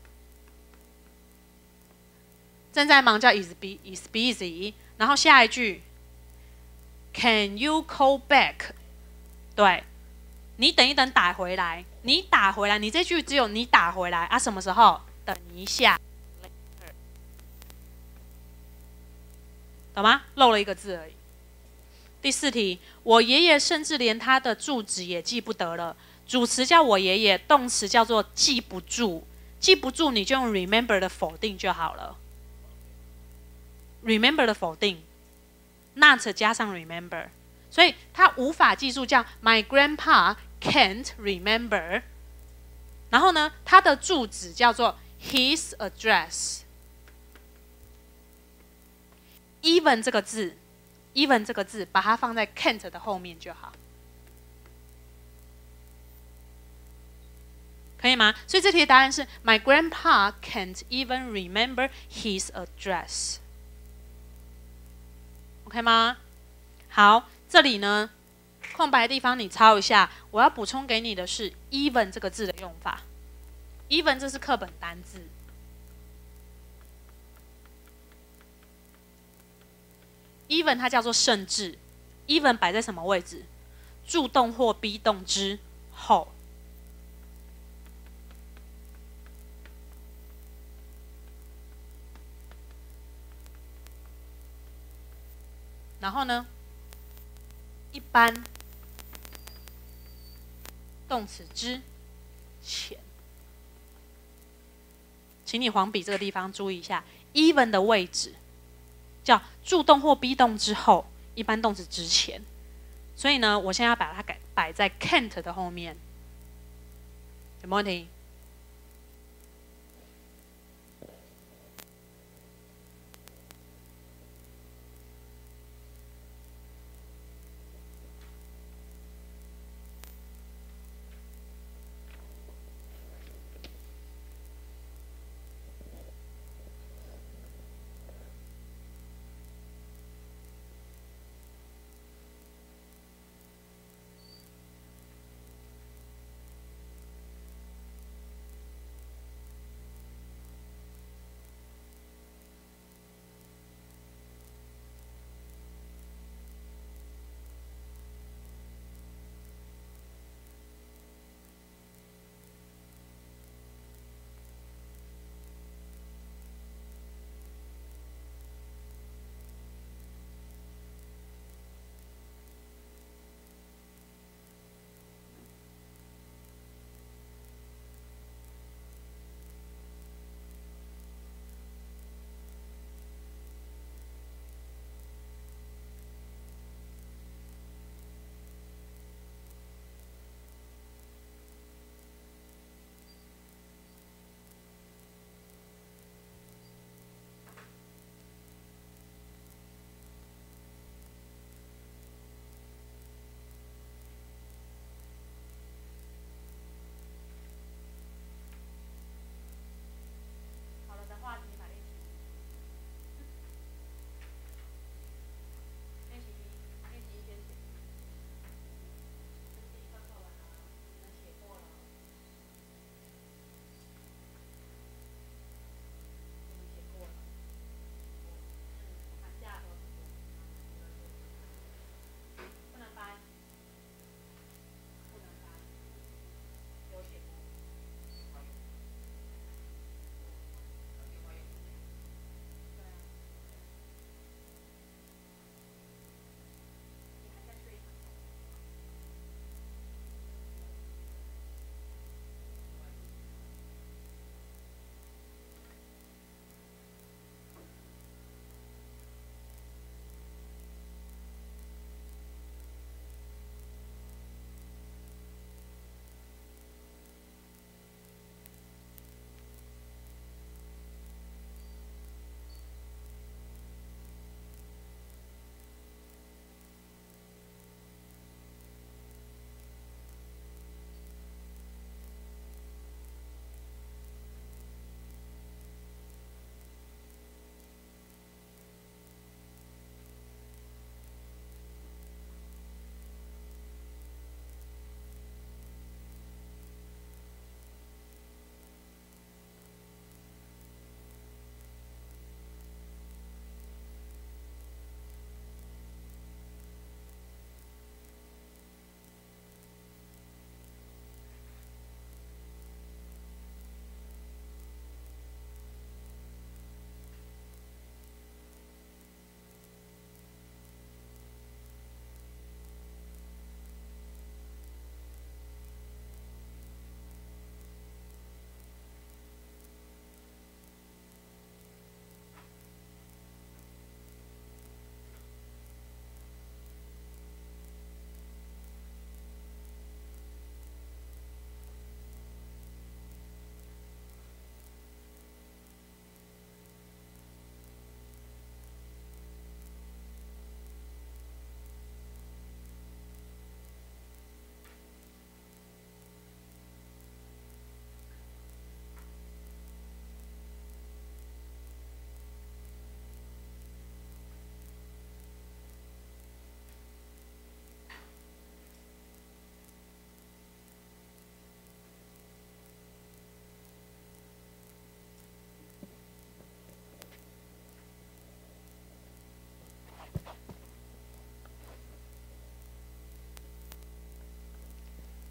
正在忙叫 is be is busy， 然后下一句 Can you call back？ 对。你等一等，打回来。你打回来，你这句只有你打回来啊？什么时候？等一下，懂吗？漏了一个字而已。第四题，我爷爷甚至连他的住址也记不得了。主词叫我爷爷，动词叫做记不住。记不住你就用 remember 的否定就好了。remember 的否定 ，not 加上 remember。所以他无法记住，叫 My grandpa can't remember。然后呢，他的住址叫做 his address。even 这个字 ，even 这个字，把它放在 can't 的后面就好，可以吗？所以这题的答案是 My grandpa can't even remember his address。OK 吗？好。这里呢，空白的地方你抄一下。我要补充给你的是 even 这个字的用法。even 这是课本单字。even 它叫做甚至。even 摆在什么位置？助动或 be 动之后。然后呢？一般动词之前，请你黄笔这个地方注意一下 ，even 的位置叫助动或 be 动之后，一般动词之前。所以呢，我现在要把它改摆在 can't 的后面，有没有问题？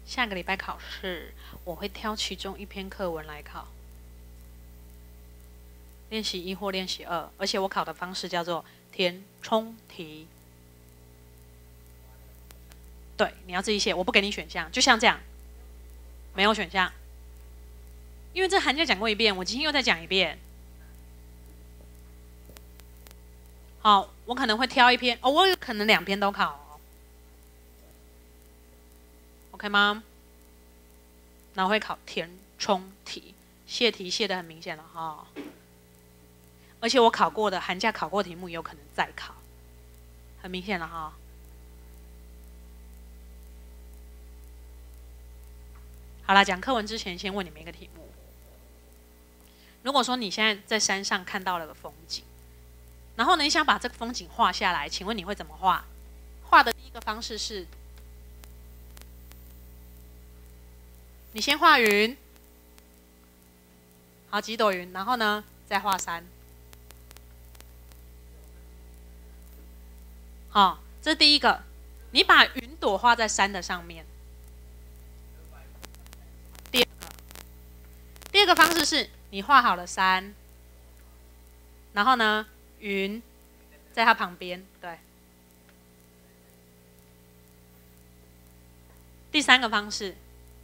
下个礼拜考试，我会挑其中一篇课文来考，练习一或练习二，而且我考的方式叫做填充题。对，你要自己写，我不给你选项，就像这样，没有选项，因为这寒假讲过一遍，我今天又再讲一遍。好，我可能会挑一篇，哦，我有可能两篇都考哦 ，OK 吗？然后会考填充题，泄题泄得很明显了哈、哦。而且我考过的寒假考过的题目有可能再考，很明显了哈、哦。好啦，讲课文之前，先问你们一个题目：如果说你现在在山上看到了个风景，然后呢，你想把这个风景画下来，请问你会怎么画？画的第一个方式是，你先画云，好几朵云，然后呢再画山。好，这是第一个，你把云朵画在山的上面。第二个，第二个方式是你画好了山，然后呢，云在它旁边，对。第三个方式，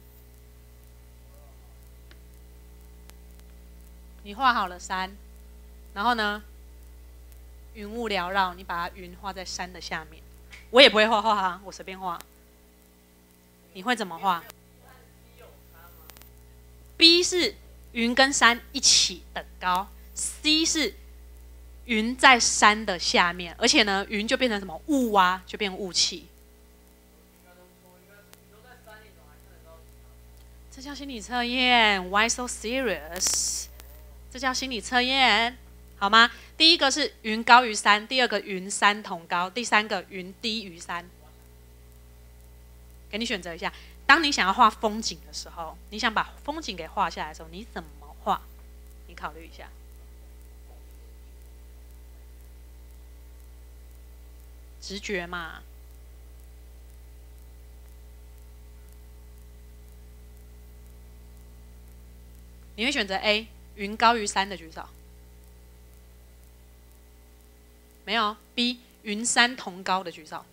你画好了山，然后呢，云雾缭绕，你把它云画在山的下面。我也不会画画啊，我随便画。你会怎么画 ？B 是云跟山一起等高 ，C 是云在山的下面，而且呢，云就变成什么雾啊，就变雾气。这叫心理测验 ，Why so serious？ 这叫心理测验，好吗？第一个是云高于山，第二个云山同高，第三个云低于山。给你选择一下，当你想要画风景的时候，你想把风景给画下来的时候，你怎么画？你考虑一下。直觉嘛。你会选择 A， 云高于山的举手。没有。B， 云山同高的举手。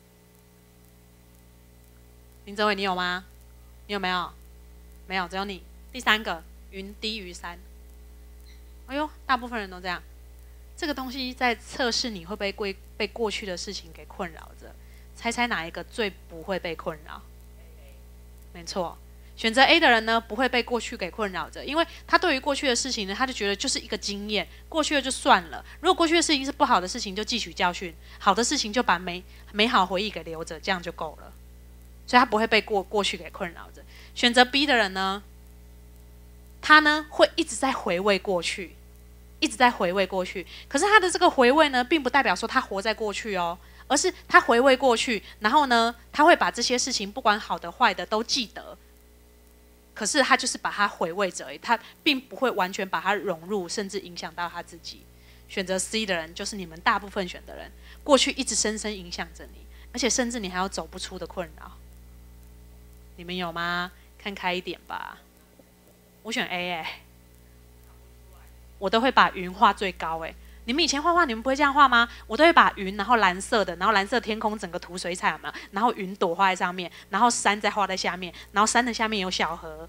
林哲伟，你有吗？你有没有？没有，只有你。第三个，云低于山。哎呦，大部分人都这样。这个东西在测试你会不会被过去的事情给困扰着。猜猜哪一个最不会被困扰？没错。选择 A 的人呢，不会被过去给困扰着，因为他对于过去的事情呢，他就觉得就是一个经验，过去了就算了。如果过去的事情是不好的事情，就汲取教训；好的事情就把美美好回忆给留着，这样就够了。所以他不会被过过去给困扰着。选择 B 的人呢，他呢会一直在回味过去，一直在回味过去。可是他的这个回味呢，并不代表说他活在过去哦，而是他回味过去，然后呢，他会把这些事情，不管好的坏的都记得。可是他就是把它回味着而已，他并不会完全把它融入，甚至影响到他自己。选择 C 的人，就是你们大部分选的人，过去一直深深影响着你，而且甚至你还有走不出的困扰。你们有吗？看开一点吧。我选 A 哎、欸，我都会把云画最高哎、欸。你们以前画画，你们不会这样画吗？我都会把云，然后蓝色的，然后蓝色天空整个涂水彩有没有？然后云朵画在上面，然后山再画在下面，然后山的下面有小河。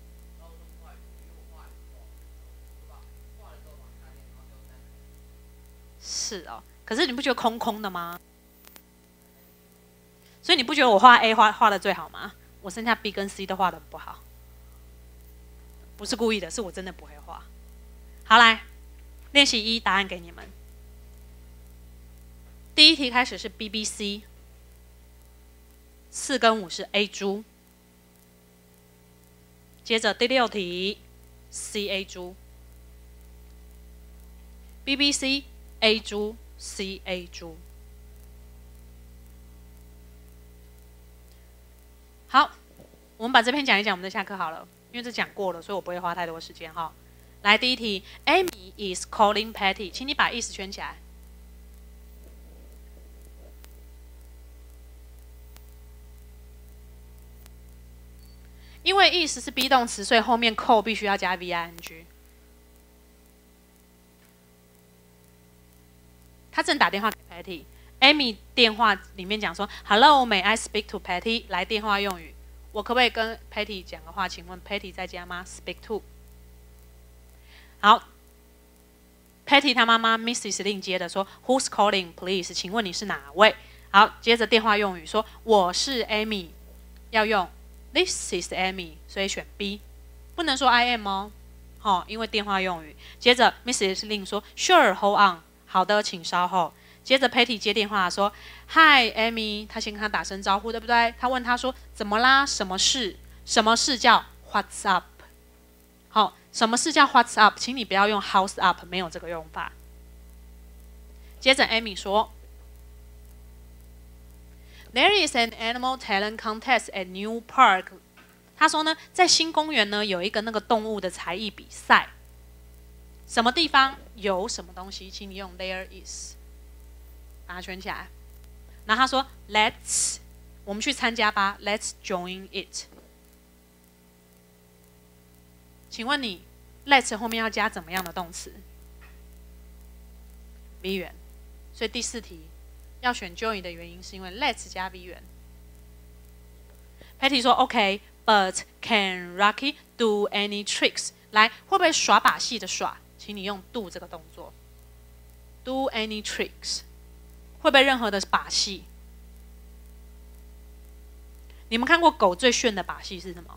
是哦，可是你不觉得空空的吗？所以你不觉得我画 A 画画的最好吗？我剩下 B 跟 C 都画的不好，不是故意的，是我真的不会画。好，来练习一，答案给你们。第一题开始是 B B C， 四跟五是 A 猪，接着第六题 C A 猪 ，B B C A 猪 C A 猪。好，我们把这篇讲一讲，我们再下课好了，因为这讲过了，所以我不会花太多时间哈。来，第一题 ，Amy is calling Patty， 请你把意思圈起来。 因为 is 是 be 动词，所以后面 call 必须要加 V I N G。他正打电话给 Patty。Amy 电话里面讲说 ，Hello, may I speak to Patty？ 来电话用语，我可不可以跟 Patty 讲个话？请问 Patty 在家吗 ？Speak to。好 ，Patty 他妈妈 Missus Lin 接的说 ，Who's calling, please？ 请问你是哪位？好，接着电话用语说我是 Amy， 要用 This is Amy， 所以选 B， 不能说 I am 哦，哦，因为电话用语。接着 Missus Lin 说 Sure, hold on， 好的，请稍后。接着 Patty 接电话说 Hi Amy， 他先跟他打声招呼，对不对？他问他说怎么啦？什么事？什么事叫 What's up？ 好，什么事叫 What's up？ 请你不要用 How's up， 没有这个用法。接着 Amy 说 There is an animal talent contest at New Park。他说呢，在新公园呢有一个那个动物的才艺比赛。什么地方有什么东西？请你用 There is。把它圈起来，然后他说 "Let's， 我们去参加吧 ，Let's join it。"请问你 "Let's" 后面要加怎么样的动词 ？V 元，所以第四题要选 join 的原因是因为 Let's 加 V 元。Patty 说 "OK，but can Rocky do any tricks？" 来，会不会耍把戏的耍？请你用 do 这个动作 ，do any tricks。会不会任何的把戏？你们看过狗最炫的把戏是什么？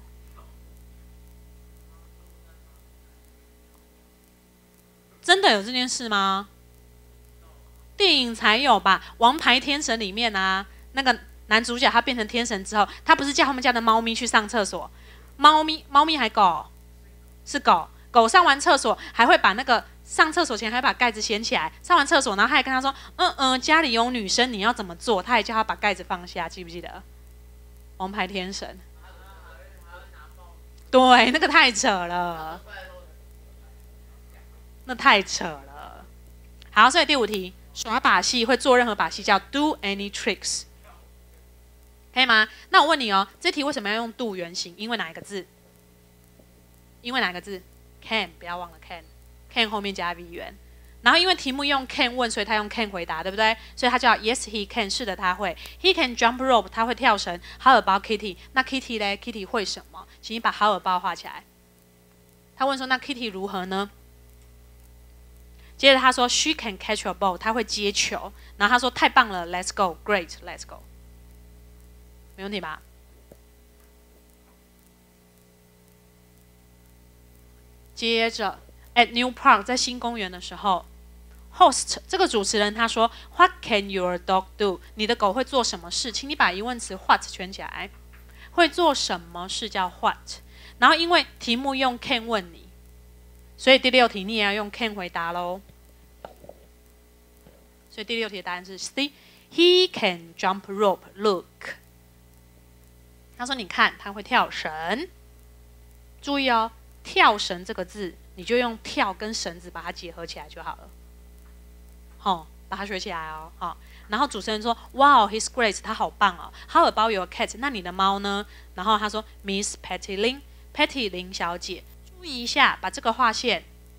真的有这件事吗？电影才有吧？《王牌天神》里面啊，那个男主角他变成天神之后，他不是叫他们家的猫咪去上厕所？猫咪，猫咪还狗？是狗。狗上完厕所还会把那个。上厕所前还把盖子掀起来，上完厕所，然后他还跟他说：“嗯嗯，家里有女生，你要怎么做？”他还叫他把盖子放下，记不记得？王牌天神。对，那个太扯了，那太扯了。好，所以第五题，耍把戏会做任何把戏叫 do any tricks， 可以吗？那我问你哦，这题为什么要用 do 原形？因为哪一个字？因为哪个字 ？can， 不要忘了 can。can 后面加 V 元，然后因为题目用 can 问，所以他用 can 回答，对不对？所以他叫 Yes he can， 是的他会。He can jump rope， 他会跳绳。How about Kitty？ 那 Kitty 呢 ？Kitty 会什么？请你把 How about 画起来。他问说那 Kitty 如何呢？接着他说 She can catch a ball， 他会接球。然后他说太棒了 ，Let's go，Great，Let's go， 没问题吧？接着。At New Park， 在新公园的时候 ，host 这个主持人他说 ，What can your dog do？ 你的狗会做什么事？请你把疑问词 what 圈起来。会做什么事叫 what？ 然后因为题目用 can 问你，所以第六题你也要用 can 回答喽。所以第六题的答案是 C。He can jump rope. Look， 他说你看他会跳绳。注意哦，跳绳这个字。你就用跳跟绳子把它结合起来就好了，好、哦，把它学起来哦，好、哦。然后主持人说 ，Wow, he's great， 他好棒哦。How about your cat？ 那你的猫呢？然后他说 ，Miss Patty Lin，Patty 林小姐，注意一下，把这个划线，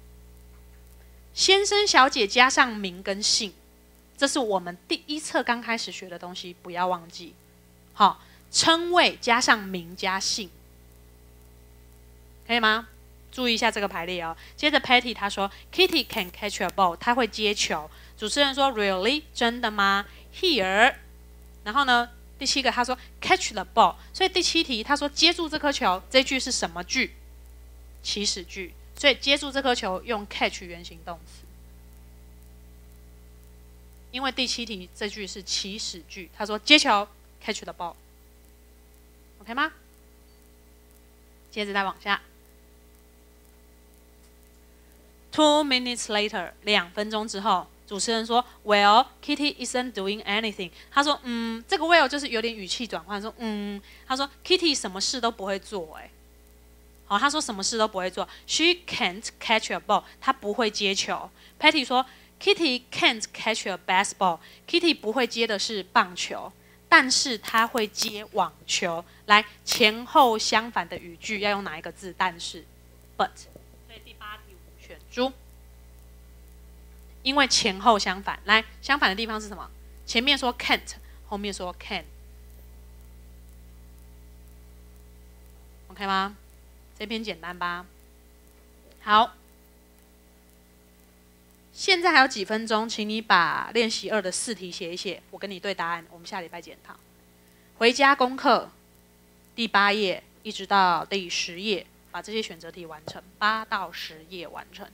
先生小姐加上名跟姓，这是我们第一册刚开始学的东西，不要忘记。好、哦，称谓加上名加姓，可以吗？注意一下这个排列哦。接着 Patty 他说 Kitty can catch a ball， 他会接球。主持人说 Really？ 真的吗 ？Here， 然后呢，第七个他说 catch the ball， 所以第七题他说接住这颗球，这句是什么句？祈使句。所以接住这颗球用 catch 原形动词，因为第七题这句是祈使句，他说接球 catch the ball，OK 吗？接着再往下。Two minutes later， 两分钟之后，主持人说 ，Well, Kitty isn't doing anything。他说，嗯，这个 well 就是有点语气转换，说，嗯，他说 Kitty 什么事都不会做，哎，好，他说什么事都不会做 ，She can't catch a ball， 她不会接球。Patty 说 ，Kitty can't catch a basketball， Kitty 不会接的是棒球。 但是它会接网球。来，前后相反的语句要用哪一个字？但是 ，but。所以第八题我们选猪，因为前后相反。来，相反的地方是什么？前面说 can't， 后面说 can。OK 吗？这篇简单吧？好。现在还有几分钟，请你把练习二的四题写一写，我跟你对答案，我们下礼拜检讨。回家功课，第八页一直到第十页，把这些选择题完成，八到十页完成。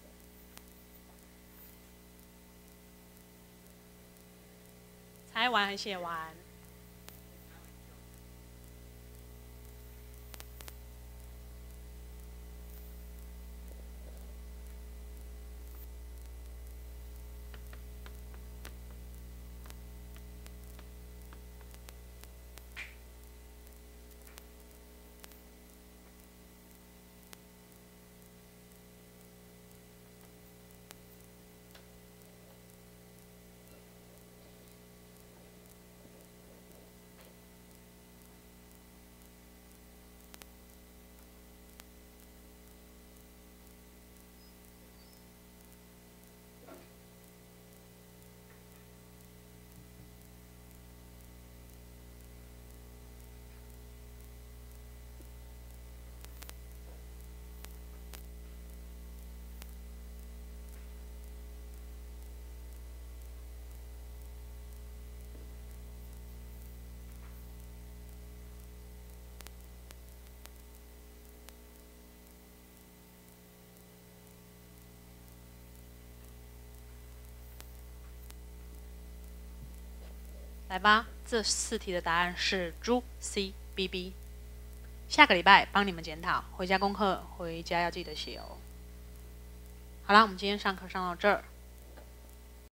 猜完还写完？来吧，这四题的答案是猪 C B B。下个礼拜帮你们检讨，回家功课回家要记得写哦。好啦，我们今天上课上到这儿。